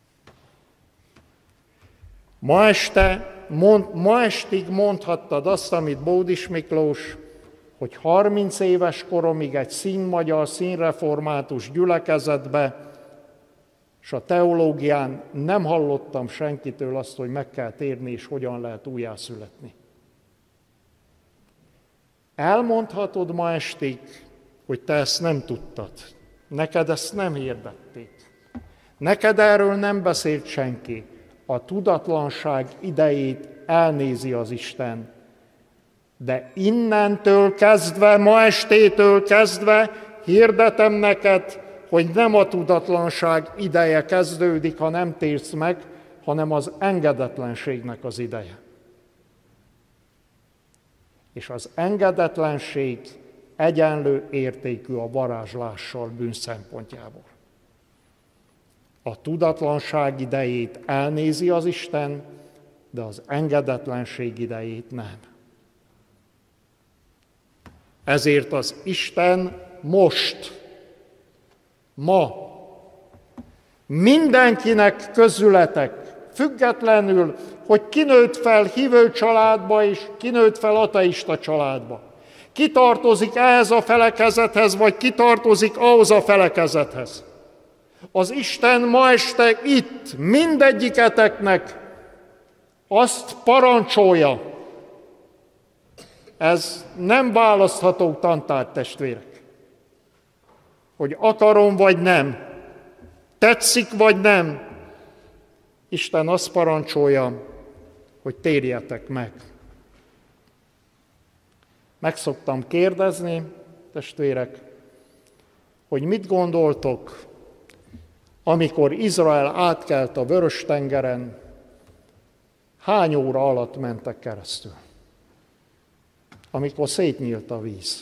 Ma este, mond, ma estig mondhattad azt, amit Bódis Miklós, hogy harminc éves koromig egy színmagyar, színreformátus gyülekezetbe, és a teológián nem hallottam senkitől azt, hogy meg kell térni, és hogyan lehet újjászületni. Elmondhatod ma estig, hogy te ezt nem tudtad. Neked ezt nem hirdették. Neked erről nem beszélt senki. A tudatlanság idejét elnézi az Isten. De innentől kezdve, ma estétől kezdve hirdetem neked, hogy nem a tudatlanság ideje kezdődik, ha nem térsz meg, hanem az engedetlenségnek az ideje. És az engedetlenség egyenlő értékű a varázslással bűn szempontjából. A tudatlanság idejét elnézi az Isten, de az engedetlenség idejét nem. Ezért az Isten most, ma mindenkinek közületek, függetlenül, hogy ki nőtt fel hívő családba és ki nőtt fel ateista családba. Ki tartozik ehhez a felekezethez, vagy ki tartozik ahhoz a felekezethez. Az Isten ma este itt mindegyiketeknek azt parancsolja, ez nem választható tantárgy, testvérek, hogy akarom vagy nem, tetszik vagy nem, Isten azt parancsolja, hogy térjetek meg. Meg szoktam kérdezni, testvérek, hogy mit gondoltok, amikor Izrael átkelt a Vörös-tengeren, hány óra alatt mentek keresztül? Amikor szétnyílt a víz.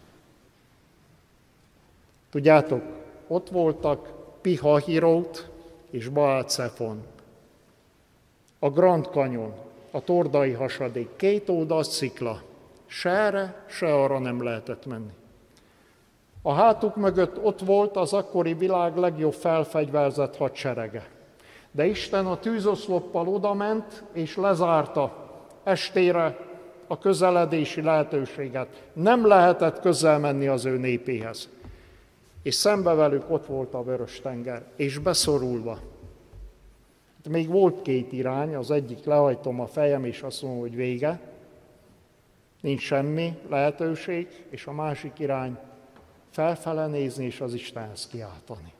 Tudjátok, ott voltak Pihahírót és Baál-Cefon. A Grand Canyon, a Tordai hasadék, két oldal szikla. Se erre, se arra nem lehetett menni. A hátuk mögött ott volt az akkori világ legjobb felfegyverzett hadserege. De Isten a tűzoszloppal odament és lezárta estére a közeledési lehetőséget. Nem lehetett közel menni az ő népéhez. És szembe velük ott volt a Vörös-tenger, és beszorulva. Még volt két irány, az egyik lehajtom a fejem, és azt mondom, hogy vége. Nincs semmi lehetőség, és a másik irány felfele nézni, és az Istenhez kiáltani.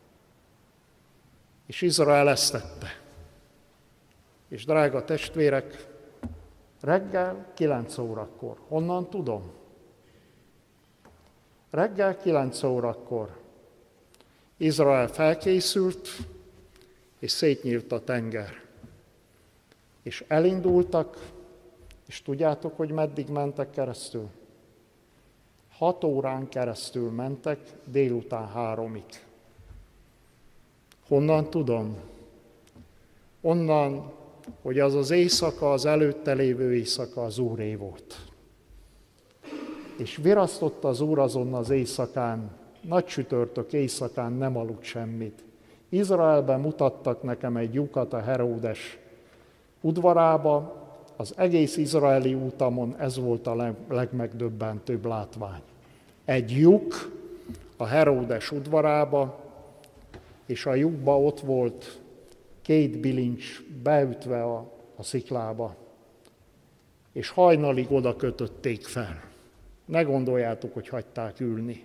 És Izrael ezt tette. És drága testvérek, Reggel kilenc órakor. Honnan tudom? Reggel kilenc órakor Izrael felkészült, és szétnyílt a tenger. És elindultak, és tudjátok, hogy meddig mentek keresztül? Hat órán keresztül mentek, délután háromig. Honnan tudom? Onnan, hogy az az éjszaka, az előtte lévő éjszaka az Úré volt. És virasztott az Úr azon az éjszakán, nagy csütörtök éjszakán nem aludt semmit. Izraelben mutattak nekem egy lyukat a Heródes udvarába, az egész izraeli útamon ez volt a legmegdöbbentőbb látvány. Egy lyuk a Heródes udvarába, és a lyukba ott volt két bilincs beütve a, a sziklába, és hajnalig oda kötötték fel. Ne gondoljátok, hogy hagyták ülni.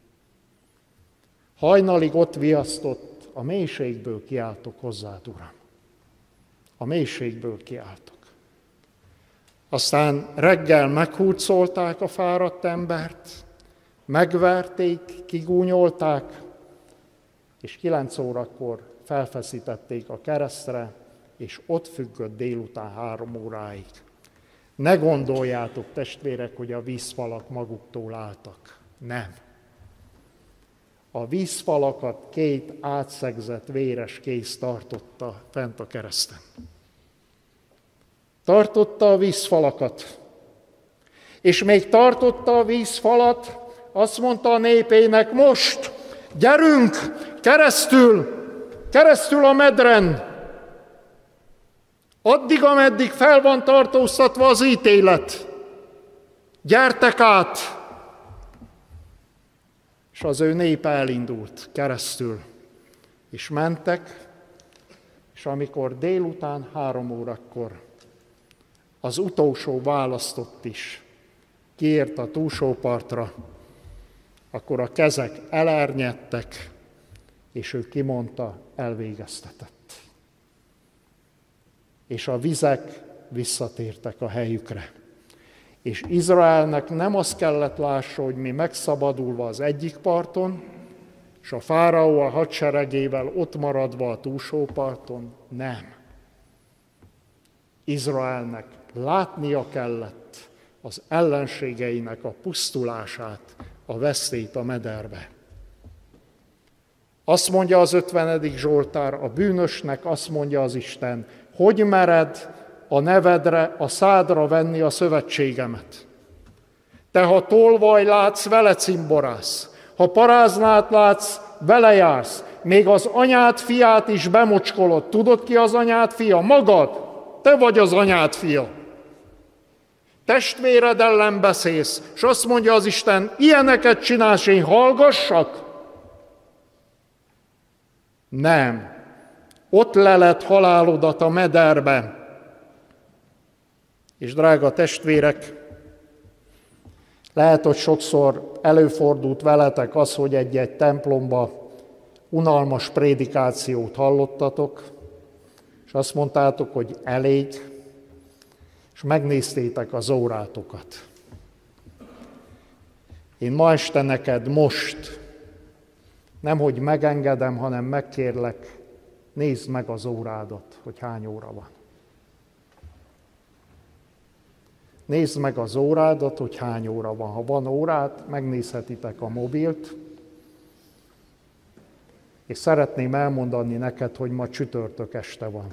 Hajnalig ott viasztott, a mélységből kiáltok hozzád, Uram. A mélységből kiáltok. Aztán reggel meghurcolták a fáradt embert, megverték, kigúnyolták, és kilenc órakor felfeszítették a keresztre, és ott függött délután három óráig. Ne gondoljátok, testvérek, hogy a vízfalak maguktól álltak. Nem. A vízfalakat két átszegzett véres kéz tartotta fent a kereszten. Tartotta a vízfalakat. És még tartotta a vízfalat, azt mondta a népének, most gyerünk keresztül, keresztül a medren. Addig, ameddig fel van tartóztatva az ítélet. Gyertek át! És az ő népe elindult keresztül, és mentek, és amikor délután három órakor az utolsó választott is kiért a túlsó partra, akkor a kezek elernyedtek, és ő kimondta, elvégeztetett. És a vizek visszatértek a helyükre. És Izraelnek nem azt kellett lássa, hogy mi megszabadulva az egyik parton, és a fáraó a hadseregével ott maradva a túlsó parton, nem. Izraelnek látnia kellett az ellenségeinek a pusztulását, a veszélyt a mederbe. Azt mondja az ötvenedik Zsoltár, a bűnösnek azt mondja az Isten, hogy mered a nevedre, a szádra venni a szövetségemet. Te, ha tolvaj látsz, vele cimborász. Ha paráznát látsz, vele jársz. Még az anyád fiát is bemocskolod. Tudod, ki az anyád fia? Magad. Te vagy az anyád fia. Testvéred ellen beszélsz, és azt mondja az Isten, ilyeneket csinálsz, én hallgassak? Nem. Ott leled halálodat a mederbe. És drága testvérek, lehet, hogy sokszor előfordult veletek az, hogy egy-egy templomba unalmas prédikációt hallottatok, és azt mondtátok, hogy elég, és megnéztétek az órátokat. Én ma este neked most, nemhogy megengedem, hanem megkérlek, nézd meg az órádat, hogy hány óra van. Nézd meg az órádat, hogy hány óra van. Ha van órád, megnézhetitek a mobilt, és szeretném elmondani neked, hogy ma csütörtök este van.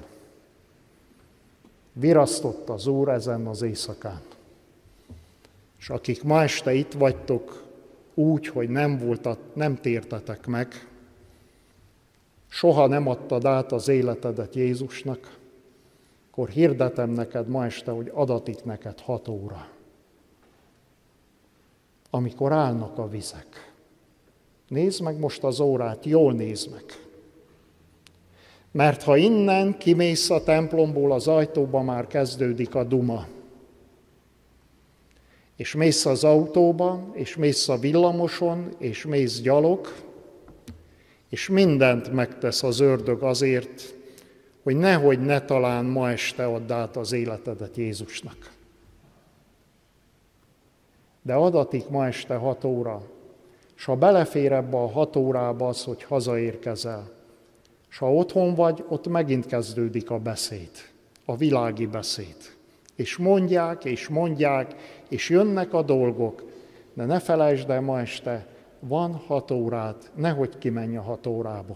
Virasztott az Úr ezen az éjszakán. És akik ma este itt vagytok, úgy, hogy nem voltat, nem tértetek meg, soha nem adtad át az életedet Jézusnak, akkor hirdetem neked ma este, hogy adatik neked hat óra, amikor állnak a vizek. Nézd meg most az órát, jól nézd meg. Mert ha innen kimész a templomból, az ajtóba már kezdődik a duma. És mész az autóba, és mész a villamoson, és mész gyalog, és mindent megtesz az ördög azért, hogy nehogy ne talán ma este add át az életedet Jézusnak. de adatik ma este hat óra. És ha belefér ebbe a hat órába az, hogy hazaérkezel, és ha otthon vagy, ott megint kezdődik a beszéd, a világi beszéd. És mondják, és mondják, és jönnek a dolgok, de ne felejtsd el ma este, van hat órád, nehogy kimenj a hat órából.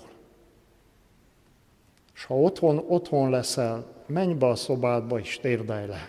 És ha otthon, otthon leszel, menj be a szobádba és térdelj le.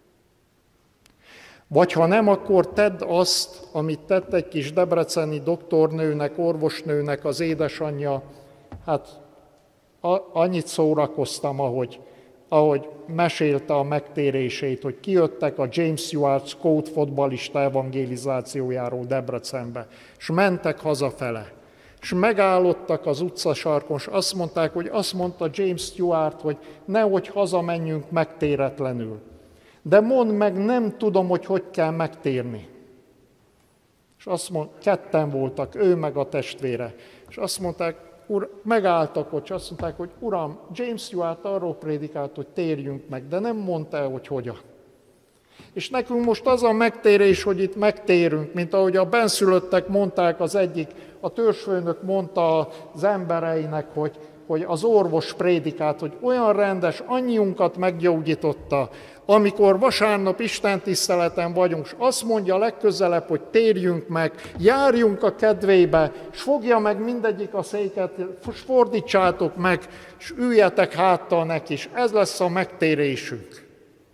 Vagy ha nem, akkor tedd azt, amit tett egy kis debreceni doktornőnek, orvosnőnek az édesanyja. Hát a, annyit szórakoztam, ahogy, ahogy mesélte a megtérését, hogy kijöttek a James Stewart Scott fotballista evangelizációjáról Debrecenbe, és mentek hazafele. És megállottak az utcasarkon, és azt mondták, hogy azt mondta James Stewart, hogy nehogy hazamenjünk megtéretlenül. De mondd meg, nem tudom, hogy hogy kell megtérni. És azt mondták, ketten voltak, ő meg a testvére. És azt mondták, Ur, megálltak ott, és azt mondták, hogy Uram, James Stewart arról prédikált, hogy térjünk meg, de nem mondta el, hogy hogyan. És nekünk most az a megtérés, hogy itt megtérünk, mint ahogy a benszülöttek mondták, az egyik, a törzsfőnök mondta az embereinek, hogy, hogy az orvos prédikált, hogy olyan rendes, annyiunkat meggyógyította, amikor vasárnap istentiszteleten vagyunk, és azt mondja legközelebb, hogy térjünk meg, járjunk a kedvébe, és fogja meg mindegyik a széket, és fordítsátok meg, és üljetek háttal neki, és ez lesz a megtérésünk.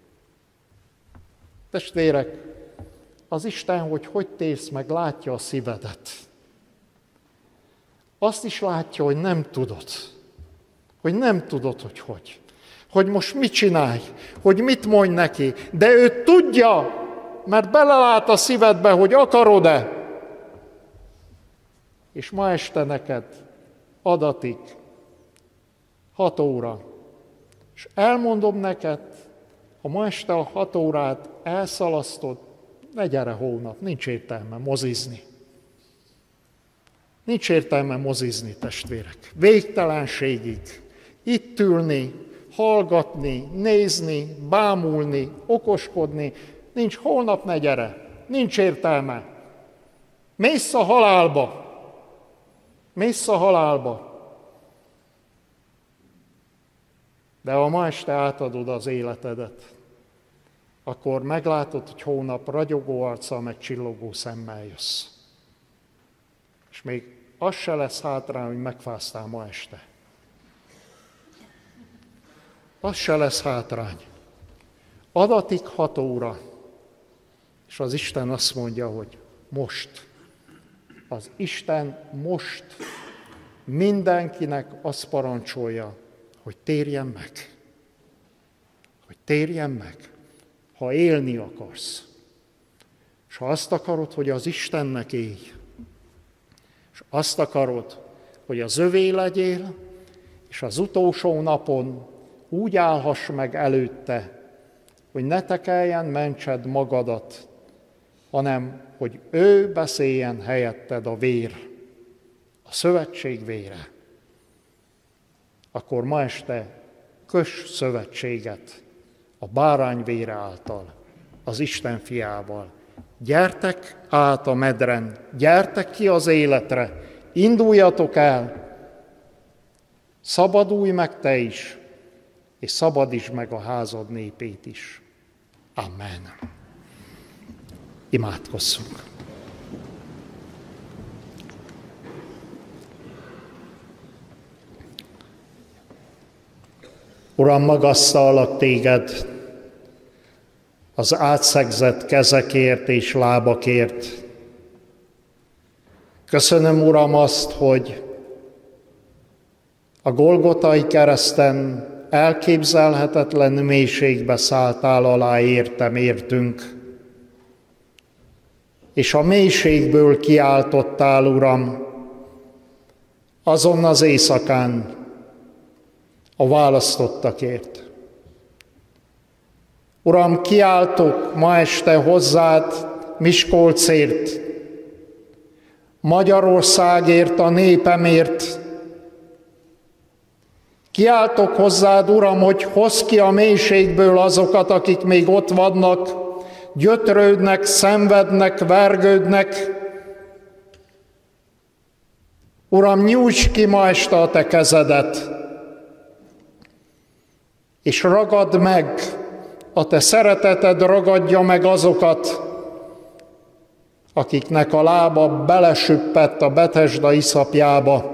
Testvérek, az Isten, hogy hogy térsz meg, látja a szívedet. Azt is látja, hogy nem tudod. Hogy nem tudod, hogy hogy. Hogy most mit csinálj, hogy mit mondj neki. De ő tudja, mert belelát a szívedbe, hogy akarod-e. És ma este neked adatik hat óra. És elmondom neked, ha ma este a hat órát elszalasztod, ne gyere holnap, nincs értelme mozizni. Nincs értelme mozizni, testvérek. Végtelenségig. Itt ülni, hallgatni, nézni, bámulni, okoskodni. Nincs, holnap ne gyere. Nincs értelme. Mész a halálba. Mész a halálba. De ha ma este átadod az életedet, akkor meglátod, hogy holnap ragyogó arccal, meg csillogó szemmel jössz. És még az se lesz hátrán, hogy megfáztál ma este. Az se lesz hátrány. Adatik hat óra, és az Isten azt mondja, hogy most. Az Isten most mindenkinek azt parancsolja, hogy térjen meg. Hogy térjen meg, ha élni akarsz. És ha azt akarod, hogy az Istennek élj, és azt akarod, hogy az övé legyél, és az utolsó napon úgy állhass meg előtte, hogy ne te kelljen mentsed magadat, hanem hogy ő beszéljen helyetted a vér, a szövetség vére. Akkor ma este köss szövetséget a bárány vére által, az Isten fiával. Gyertek át a medren, gyertek ki az életre, induljatok el, szabadulj meg te is, és szabadítsd meg a házad népét is. Amen. Imádkozzunk. Uram, magasztallak téged az átszegzett kezekért és lábakért. Köszönöm, Uram, azt, hogy a Golgotai kereszten elképzelhetetlen mélységbe szálltál alá értem, értünk. És a mélységből kiáltottál, Uram, azon az éjszakán a választottakért. Uram, kiáltok ma este hozzád Miskolcért, Magyarországért, a népemért. Kiáltok hozzád, Uram, hogy hozz ki a mélységből azokat, akik még ott vannak, gyötrődnek, szenvednek, vergődnek. Uram, nyújts ki ma este a te kezedet, és ragadd meg, a te szereteted ragadja meg azokat, akiknek a lába belesüppett a Betesda iszapjába,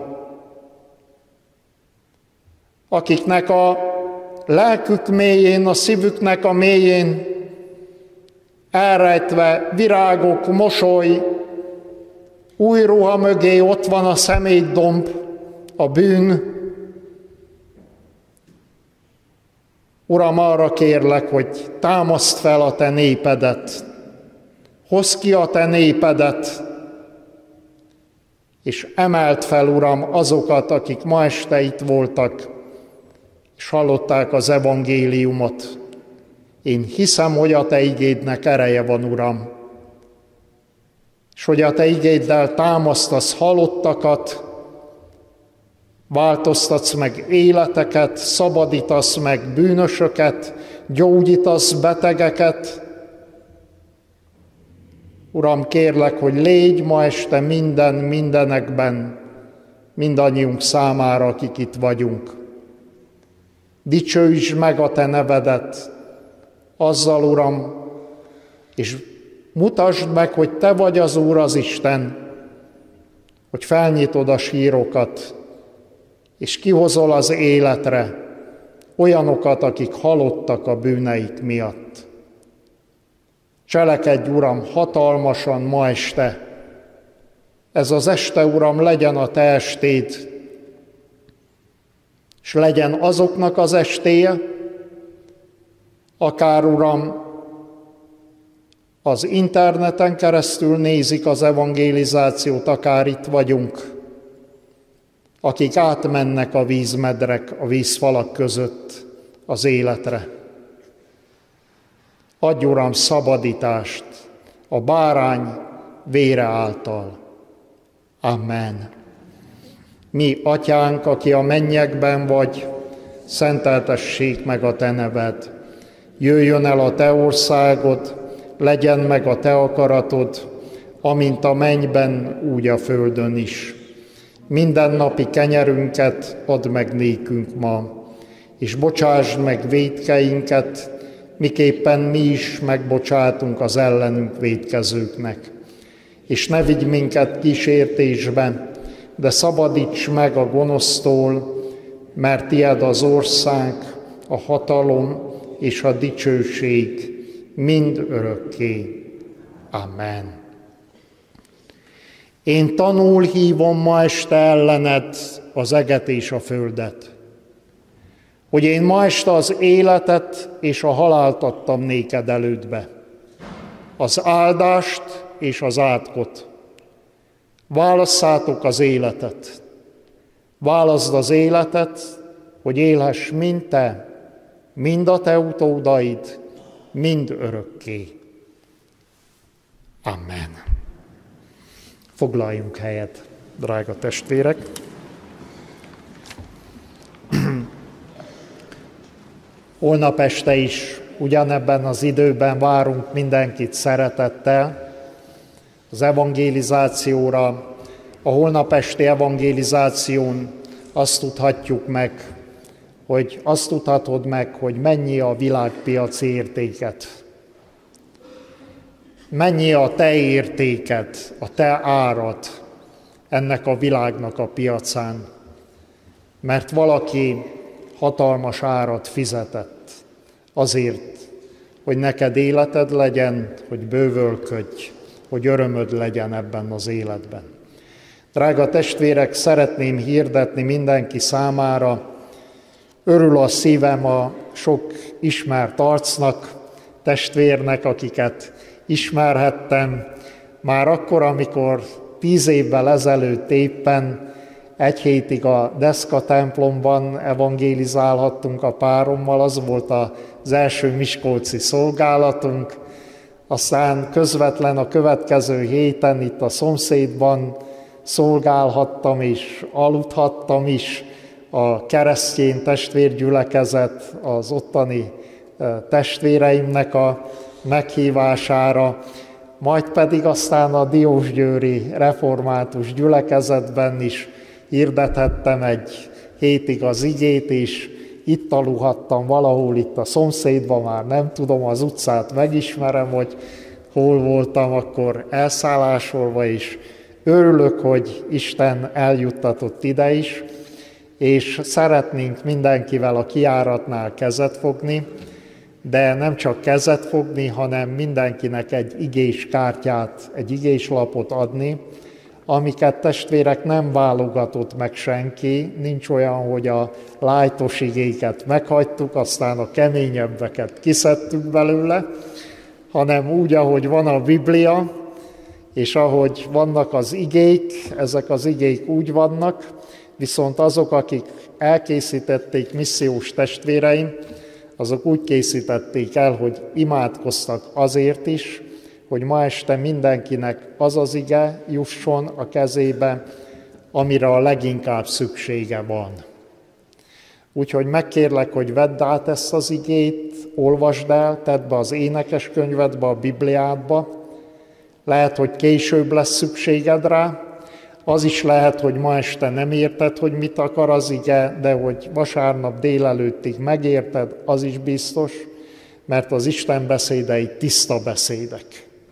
akiknek a lelkük mélyén, a szívüknek a mélyén elrejtve virágok, mosoly, új ruha mögé ott van a szemétdomb, a bűn. Uram, arra kérlek, hogy támaszd fel a te népedet, hozd ki a te népedet, és emeld fel, Uram, azokat, akik ma este itt voltak, és hallották az evangéliumot. Én hiszem, hogy a te igédnek ereje van, Uram, és hogy a te igéddel támasztasz halottakat, változtatsz meg életeket, szabadítasz meg bűnösöket, gyógyítasz betegeket. Uram, kérlek, hogy légy ma este minden mindenekben, mindannyiunk számára, akik itt vagyunk. Dicsőítsd meg a te nevedet azzal, Uram, és mutasd meg, hogy te vagy az Úr, az Isten, hogy felnyitod a sírokat, és kihozol az életre olyanokat, akik halottak a bűneik miatt. Cselekedj, Uram, hatalmasan ma este. Ez az este, Uram, legyen a te estéd, és legyen azoknak az estéje, akár, Uram, az interneten keresztül nézik az evangélizációt, akár itt vagyunk, akik átmennek a vízmedrek, a vízfalak között az életre. Adj, Uram, szabadítást a bárány vére által. Amen. Mi, Atyánk, aki a mennyekben vagy, szenteltessék meg a te neved. Jöjjön el a te országod, legyen meg a te akaratod, amint a mennyben, úgy a földön is. Mindennapi kenyerünket add meg nékünk ma, és bocsásd meg vétkeinket, miképpen mi is megbocsátunk az ellenünk vétkezőknek. És ne vigy minket kísértésbe, de szabadíts meg a gonosztól, mert tied az ország, a hatalom és a dicsőség mind örökké. Amen. Én tanul hívom ma este ellened az eget és a földet, hogy én ma este az életet és a halált adtam néked elődbe, az áldást és az átkot. Válasszátok az életet. Válaszd az életet, hogy élhess mind te, mind a te utódaid, mind örökké. Amen. Foglaljunk helyet, drága testvérek. Holnap este is ugyanebben az időben várunk mindenkit szeretettel az evangélizációra. A holnap esti evangélizáción azt tudhatjuk meg, hogy azt tudhatod meg, hogy mennyi a világpiaci értéket. Mennyi a te értéked, a te árad ennek a világnak a piacán, mert valaki hatalmas árat fizetett azért, hogy neked életed legyen, hogy bővölködj, hogy örömöd legyen ebben az életben. Drága testvérek, szeretném hirdetni mindenki számára, örül a szívem a sok ismert arcnak, testvérnek, akiket ismerhettem, már akkor, amikor tíz évvel ezelőtt éppen egy hétig a Deszka templomban evangélizálhattunk a párommal, az volt az első miskolci szolgálatunk, aztán közvetlen a következő héten itt a szomszédban szolgálhattam és aludhattam is, a keresztény testvérgyülekezet, az ottani testvéreimnek a meghívására, majd pedig aztán a diósgyőri református gyülekezetben is hirdethettem egy hétig az igét, és itt aluhattam valahol itt a szomszédban, már nem tudom, az utcát megismerem, hogy hol voltam akkor elszállásolva, és örülök, hogy Isten eljuttatott ide is, és szeretnénk mindenkivel a kijáratnál kezet fogni, de nem csak kezet fogni, hanem mindenkinek egy igés kártyát, egy igés lapot adni, amiket testvérek nem válogatott meg senki, nincs olyan, hogy a lájtos igéket meghagytuk, aztán a keményebbeket kiszedtük belőle, hanem úgy, ahogy van a Biblia, és ahogy vannak az igék, ezek az igék úgy vannak, viszont azok, akik elkészítették, missziós testvéreim, azok úgy készítették el, hogy imádkoztak azért is, hogy ma este mindenkinek az az ige jusson a kezébe, amire a leginkább szüksége van. Úgyhogy megkérlek, hogy vedd át ezt az igét, olvasd el, tedd be az énekeskönyvedbe, a Bibliádba. Lehet, hogy később lesz szükséged rá, az is lehet, hogy ma este nem érted, hogy mit akar az ige, de hogy vasárnap délelőttig megérted, az is biztos, mert az Isten beszédei tiszta beszédek.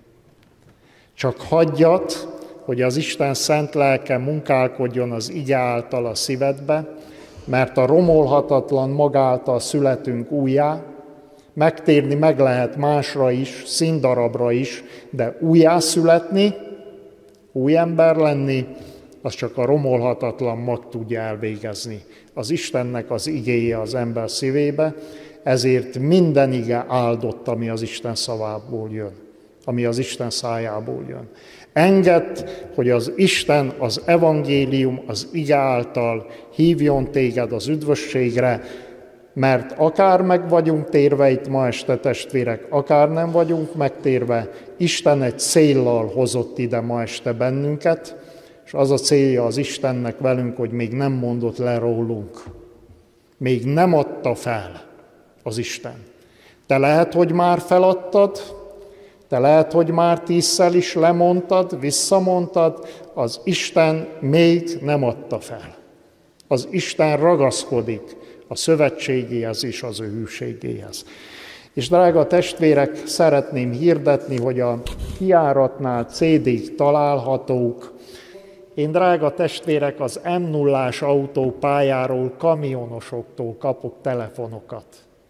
Csak hagyjad, hogy az Isten szent lelke munkálkodjon az ige által a szívedbe, mert a romolhatatlan magáltal születünk újjá, megtérni meg lehet másra is, színdarabra is, de újjá születni, új ember lenni, az csak a romolhatatlan mag tudja elvégezni. Az Istennek az igéje az ember szívébe, ezért minden ige áldott, ami az Isten szavából jön, ami az Isten szájából jön. Engedd, hogy az Isten, az evangélium, az ige által hívjon téged az üdvösségre, mert akár meg vagyunk térve itt ma este, testvérek, akár nem vagyunk megtérve, Isten egy céllal hozott ide ma este bennünket, és az a célja az Istennek velünk, hogy még nem mondott le rólunk. Még nem adta fel az Isten. Te lehet, hogy már feladtad, te lehet, hogy már tízszer is lemondtad, visszamondtad, az Isten még nem adta fel. Az Isten ragaszkodik a szövetségéhez és az ő hűségéhez. És drága testvérek, szeretném hirdetni, hogy a kijáratnál cé dék találhatók. Én, drága testvérek, az em nullás autópályáról, kamionosoktól kapok telefonokat.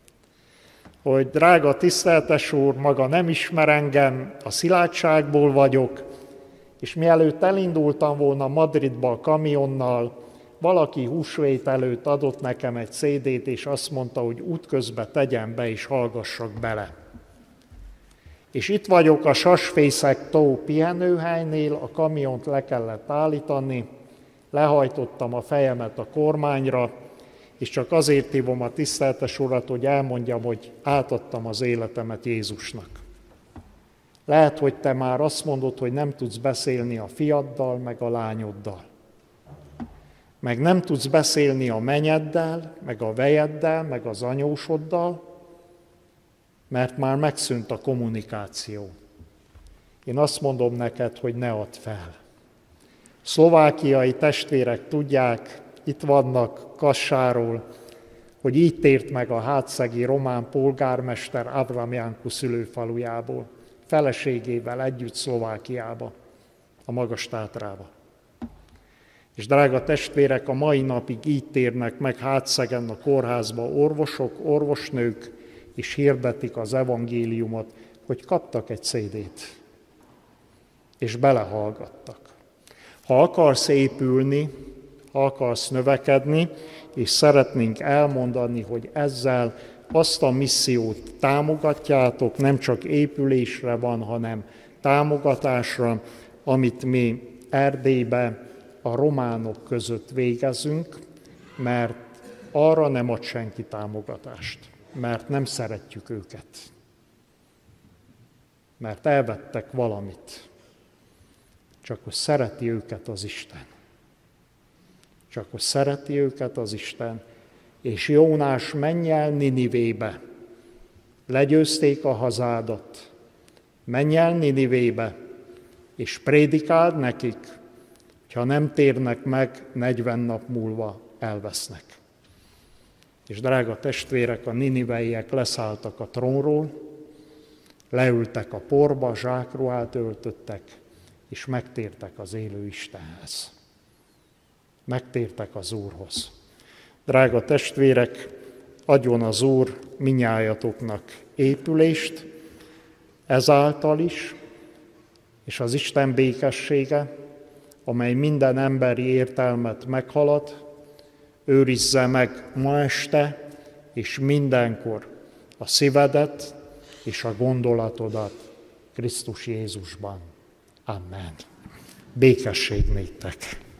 Hogy drága tiszteltes úr, maga nem ismer engem, a Szilágyságból vagyok, és mielőtt elindultam volna Madridba a kamionnal, valaki húsvét előtt adott nekem egy cé dét, és azt mondta, hogy útközben tegyem be, és hallgassak bele. És itt vagyok a Sasfészek tó pihenőhelynél, a kamiont le kellett állítani, lehajtottam a fejemet a kormányra, és csak azért hívom a tiszteltes urat, hogy elmondjam, hogy átadtam az életemet Jézusnak. Lehet, hogy te már azt mondod, hogy nem tudsz beszélni a fiaddal, meg a lányoddal. Meg nem tudsz beszélni a menyeddel, meg a vejeddel, meg az anyósoddal, mert már megszűnt a kommunikáció. Én azt mondom neked, hogy ne add fel. Szlovákiai testvérek tudják, itt vannak Kassáról, hogy így tért meg a hátszegi román polgármester Avram Janku szülőfalujából, feleségével együtt Szlovákiába, a Magas-Tátrába. És drága testvérek, a mai napig így térnek meg Hátszegen a kórházba orvosok, orvosnők, és hirdetik az evangéliumot, hogy kaptak egy cé dét, és belehallgattak. Ha akarsz épülni, ha akarsz növekedni, és szeretnénk elmondani, hogy ezzel azt a missziót támogatjátok, nem csak épülésre van, hanem támogatásra, amit mi Erdélybe a románok között végezünk, mert arra nem ad senki támogatást, mert nem szeretjük őket, mert elvettek valamit, csak hogy szereti őket az Isten. Csak hogy szereti őket az Isten, és Jónás, menj el Ninivébe, legyőzték a hazádat, menj el Ninivébe, és prédikáld nekik, ha nem térnek meg, negyven nap múlva elvesznek. És drága testvérek, a niniveiek leszálltak a trónról, leültek a porba, zsákruhát öltöttek, és megtértek az élő Istenhez. Megtértek az Úrhoz. Drága testvérek, adjon az Úr minnyájatoknak épülést, ezáltal is, és az Isten békessége, amely minden emberi értelmet meghalad, őrizze meg ma este és mindenkor a szívedet és a gondolatodat Krisztus Jézusban. Amen. Békesség néktek!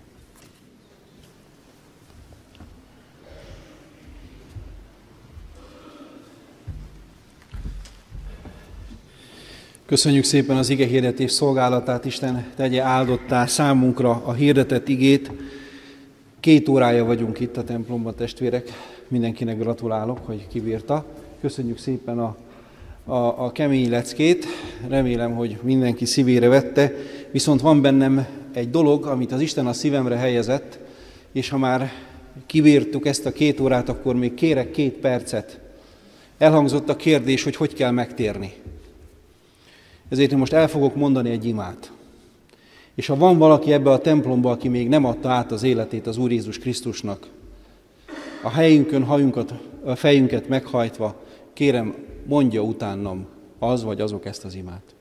Köszönjük szépen az ige hirdetés szolgálatát, Isten tegye áldottá számunkra a hirdetett igét. Két órája vagyunk itt a templomban, testvérek. Mindenkinek gratulálok, hogy kibírta. Köszönjük szépen a, a, a kemény leckét. Remélem, hogy mindenki szívére vette. Viszont van bennem egy dolog, amit az Isten a szívemre helyezett, és ha már kibírtuk ezt a két órát, akkor még kérek két percet. Elhangzott a kérdés, hogy hogy kell megtérni. Ezért én most el fogok mondani egy imát. És ha van valaki ebbe a templomba, aki még nem adta át az életét az Úr Jézus Krisztusnak, a helyünkön hajunkat, a fejünket meghajtva, kérem, mondja utánam az vagy azok ezt az imát.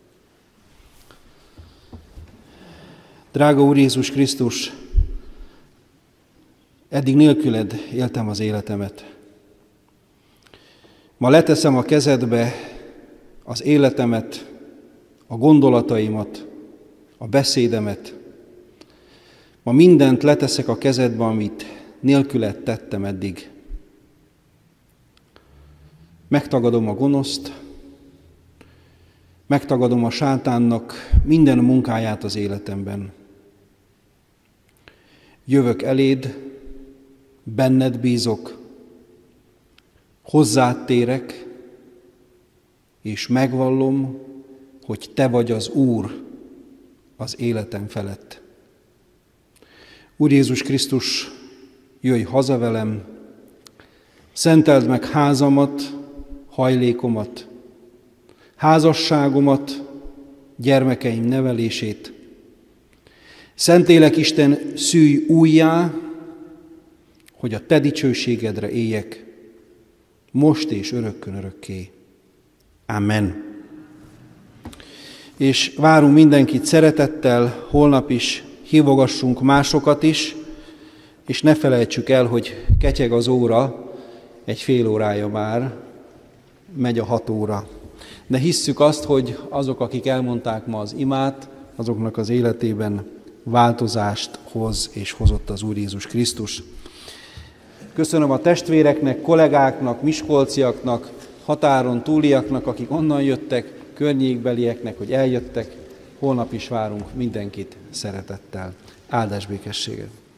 Drága Úr Jézus Krisztus, eddig nélküled éltem az életemet. Ma leteszem a kezedbe az életemet, a gondolataimat, a beszédemet. Ma mindent leteszek a kezedbe, amit nélküled tettem eddig. Megtagadom a gonoszt, megtagadom a sátánnak minden munkáját az életemben. Jövök eléd, benned bízok, hozzád térek, és megvallom, hogy te vagy az Úr az életem felett. Úr Jézus Krisztus, jöjj haza velem, szenteld meg házamat, hajlékomat, házasságomat, gyermekeim nevelését. Szentélek Isten, szűj újjá, hogy a te dicsőségedre éljek, most és örökkön örökké. Amen. És várunk mindenkit szeretettel, holnap is hívogassunk másokat is, és ne felejtsük el, hogy ketyeg az óra, egy fél órája már, megy a hat óra. De hisszük azt, hogy azok, akik elmondták ma az imát, azoknak az életében változást hoz és hozott az Úr Jézus Krisztus. Köszönöm a testvéreknek, kollégáknak, miskolciaknak, határon túliaknak, akik onnan jöttek, környékbelieknek, hogy eljöttek. Holnap is várunk mindenkit szeretettel. Áldás békességet!